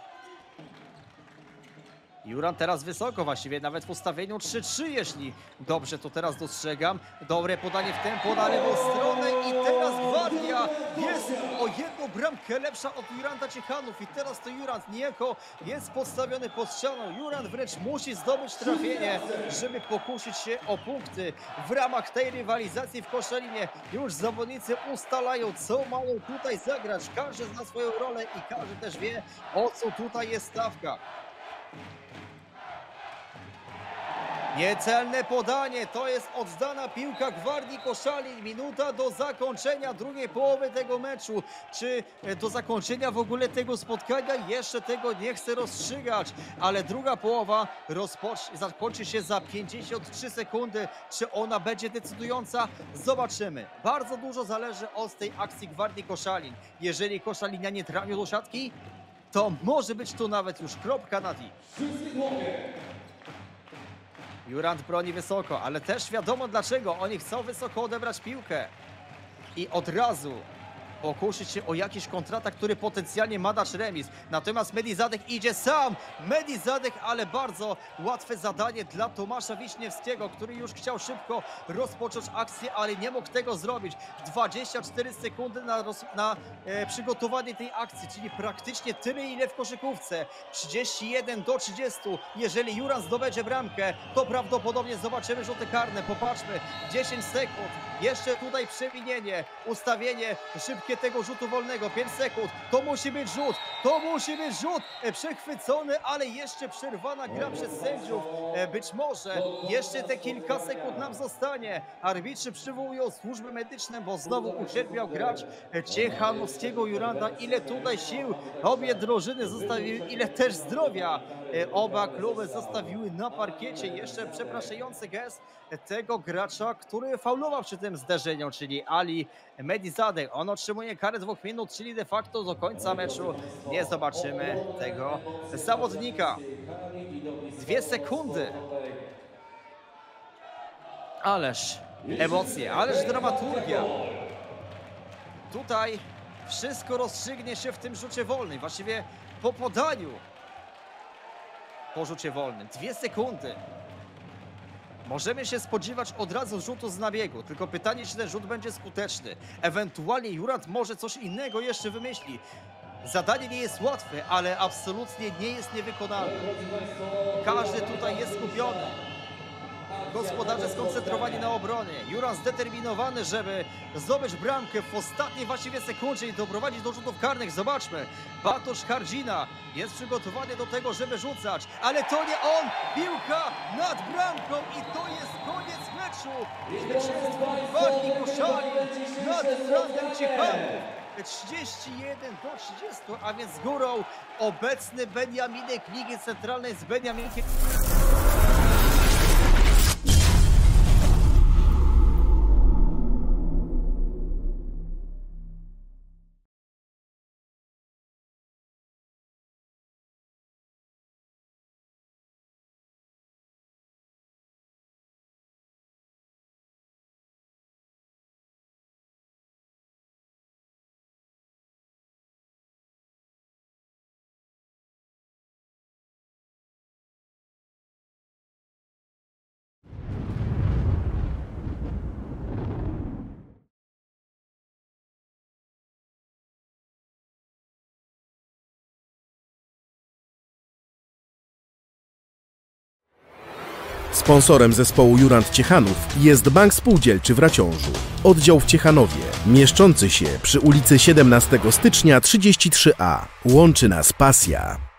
Jurand teraz wysoko, właściwie nawet w ustawieniu 3-3, jeśli dobrze to teraz dostrzegam. Dobre podanie w tempo na lewą stronę i teraz Gwardia jest o jedną bramkę lepsza od Juranda Ciechanów. I teraz to Jurand niejako jest podstawiony pod ścianą. Jurand wręcz musi zdobyć trafienie, żeby pokusić się o punkty w ramach tej rywalizacji w Koszalinie. Już zawodnicy ustalają, co mają tutaj zagrać. Każdy zna swoją rolę i każdy też wie, o co tutaj jest stawka. Niecelne podanie, to jest oddana piłka Gwardii Koszalin. Minuta do zakończenia drugiej połowy tego meczu. Czy do zakończenia w ogóle tego spotkania? Jeszcze tego nie chcę rozstrzygać, ale druga połowa zakończy się za 53 sekundy. Czy ona będzie decydująca? Zobaczymy. Bardzo dużo zależy od tej akcji Gwardii Koszalin. Jeżeli Koszalinianie trafią do siatki, to może być tu nawet już kropka na i. Jurand broni wysoko, ale też wiadomo dlaczego. Oni chcą wysoko odebrać piłkę i od razu pokusić się o jakiś kontratak, który potencjalnie ma dać remis. Natomiast Medizadeh idzie sam. Medizadeh, ale bardzo łatwe zadanie dla Tomasza Wiśniewskiego, który już chciał szybko rozpocząć akcję, ale nie mógł tego zrobić. 24 sekundy na przygotowanie tej akcji, czyli praktycznie tyle, ile w koszykówce. 31-30. Jeżeli Jurand zdobędzie bramkę, to prawdopodobnie zobaczymy rzuty karne. Popatrzmy, 10 sekund. Jeszcze tutaj przewinienie, ustawienie szybkie tego rzutu wolnego, 5 sekund, to musi być rzut, przechwycony, ale jeszcze przerwana gra przez sędziów. Być może jeszcze te kilka sekund nam zostanie. Arbitrzy przywołują służby medyczne, bo znowu ucierpiał gracz ciechanowskiego Juranda. Ile tutaj sił obie drużyny zostawiły, ile też zdrowia oba kluby zostawiły na parkiecie. Jeszcze przepraszający gest tego gracza, który faulował przy tym zderzeniu, czyli Ali Medizadeh. On otrzymuje karę 2 minut, czyli de facto do końca meczu nie zobaczymy tego zawodnika. 2 sekundy. Ależ emocje, ależ dramaturgia. Tutaj wszystko rozstrzygnie się w tym rzucie wolnym. Właściwie po podaniu po rzucie wolnym. 2 sekundy. Możemy się spodziewać od razu rzutu z nabiegu, tylko pytanie, czy ten rzut będzie skuteczny. Ewentualnie Jurand może coś innego jeszcze wymyśli. Zadanie nie jest łatwe, ale absolutnie nie jest niewykonalne. Każdy tutaj jest skupiony. Gospodarze skoncentrowani na obronie. Jurand zdeterminowany, żeby zdobyć bramkę w ostatniej właściwie sekundzie i doprowadzić do rzutów karnych. Zobaczmy, Bartosz Hardzina jest przygotowany do tego, żeby rzucać, ale to nie on! Piłka nad bramką i to jest koniec meczu! Zwycięstwo Gwardii Koszalin nad Jurandem Ciechanów. 31-30, a więc z górą obecny Beniaminek Ligi Centralnej z Beniaminkiem. Sponsorem zespołu Jurand Ciechanów jest Bank Spółdzielczy w Raciążu. Oddział w Ciechanowie, mieszczący się przy ulicy 17 stycznia 33A. Łączy nas pasja.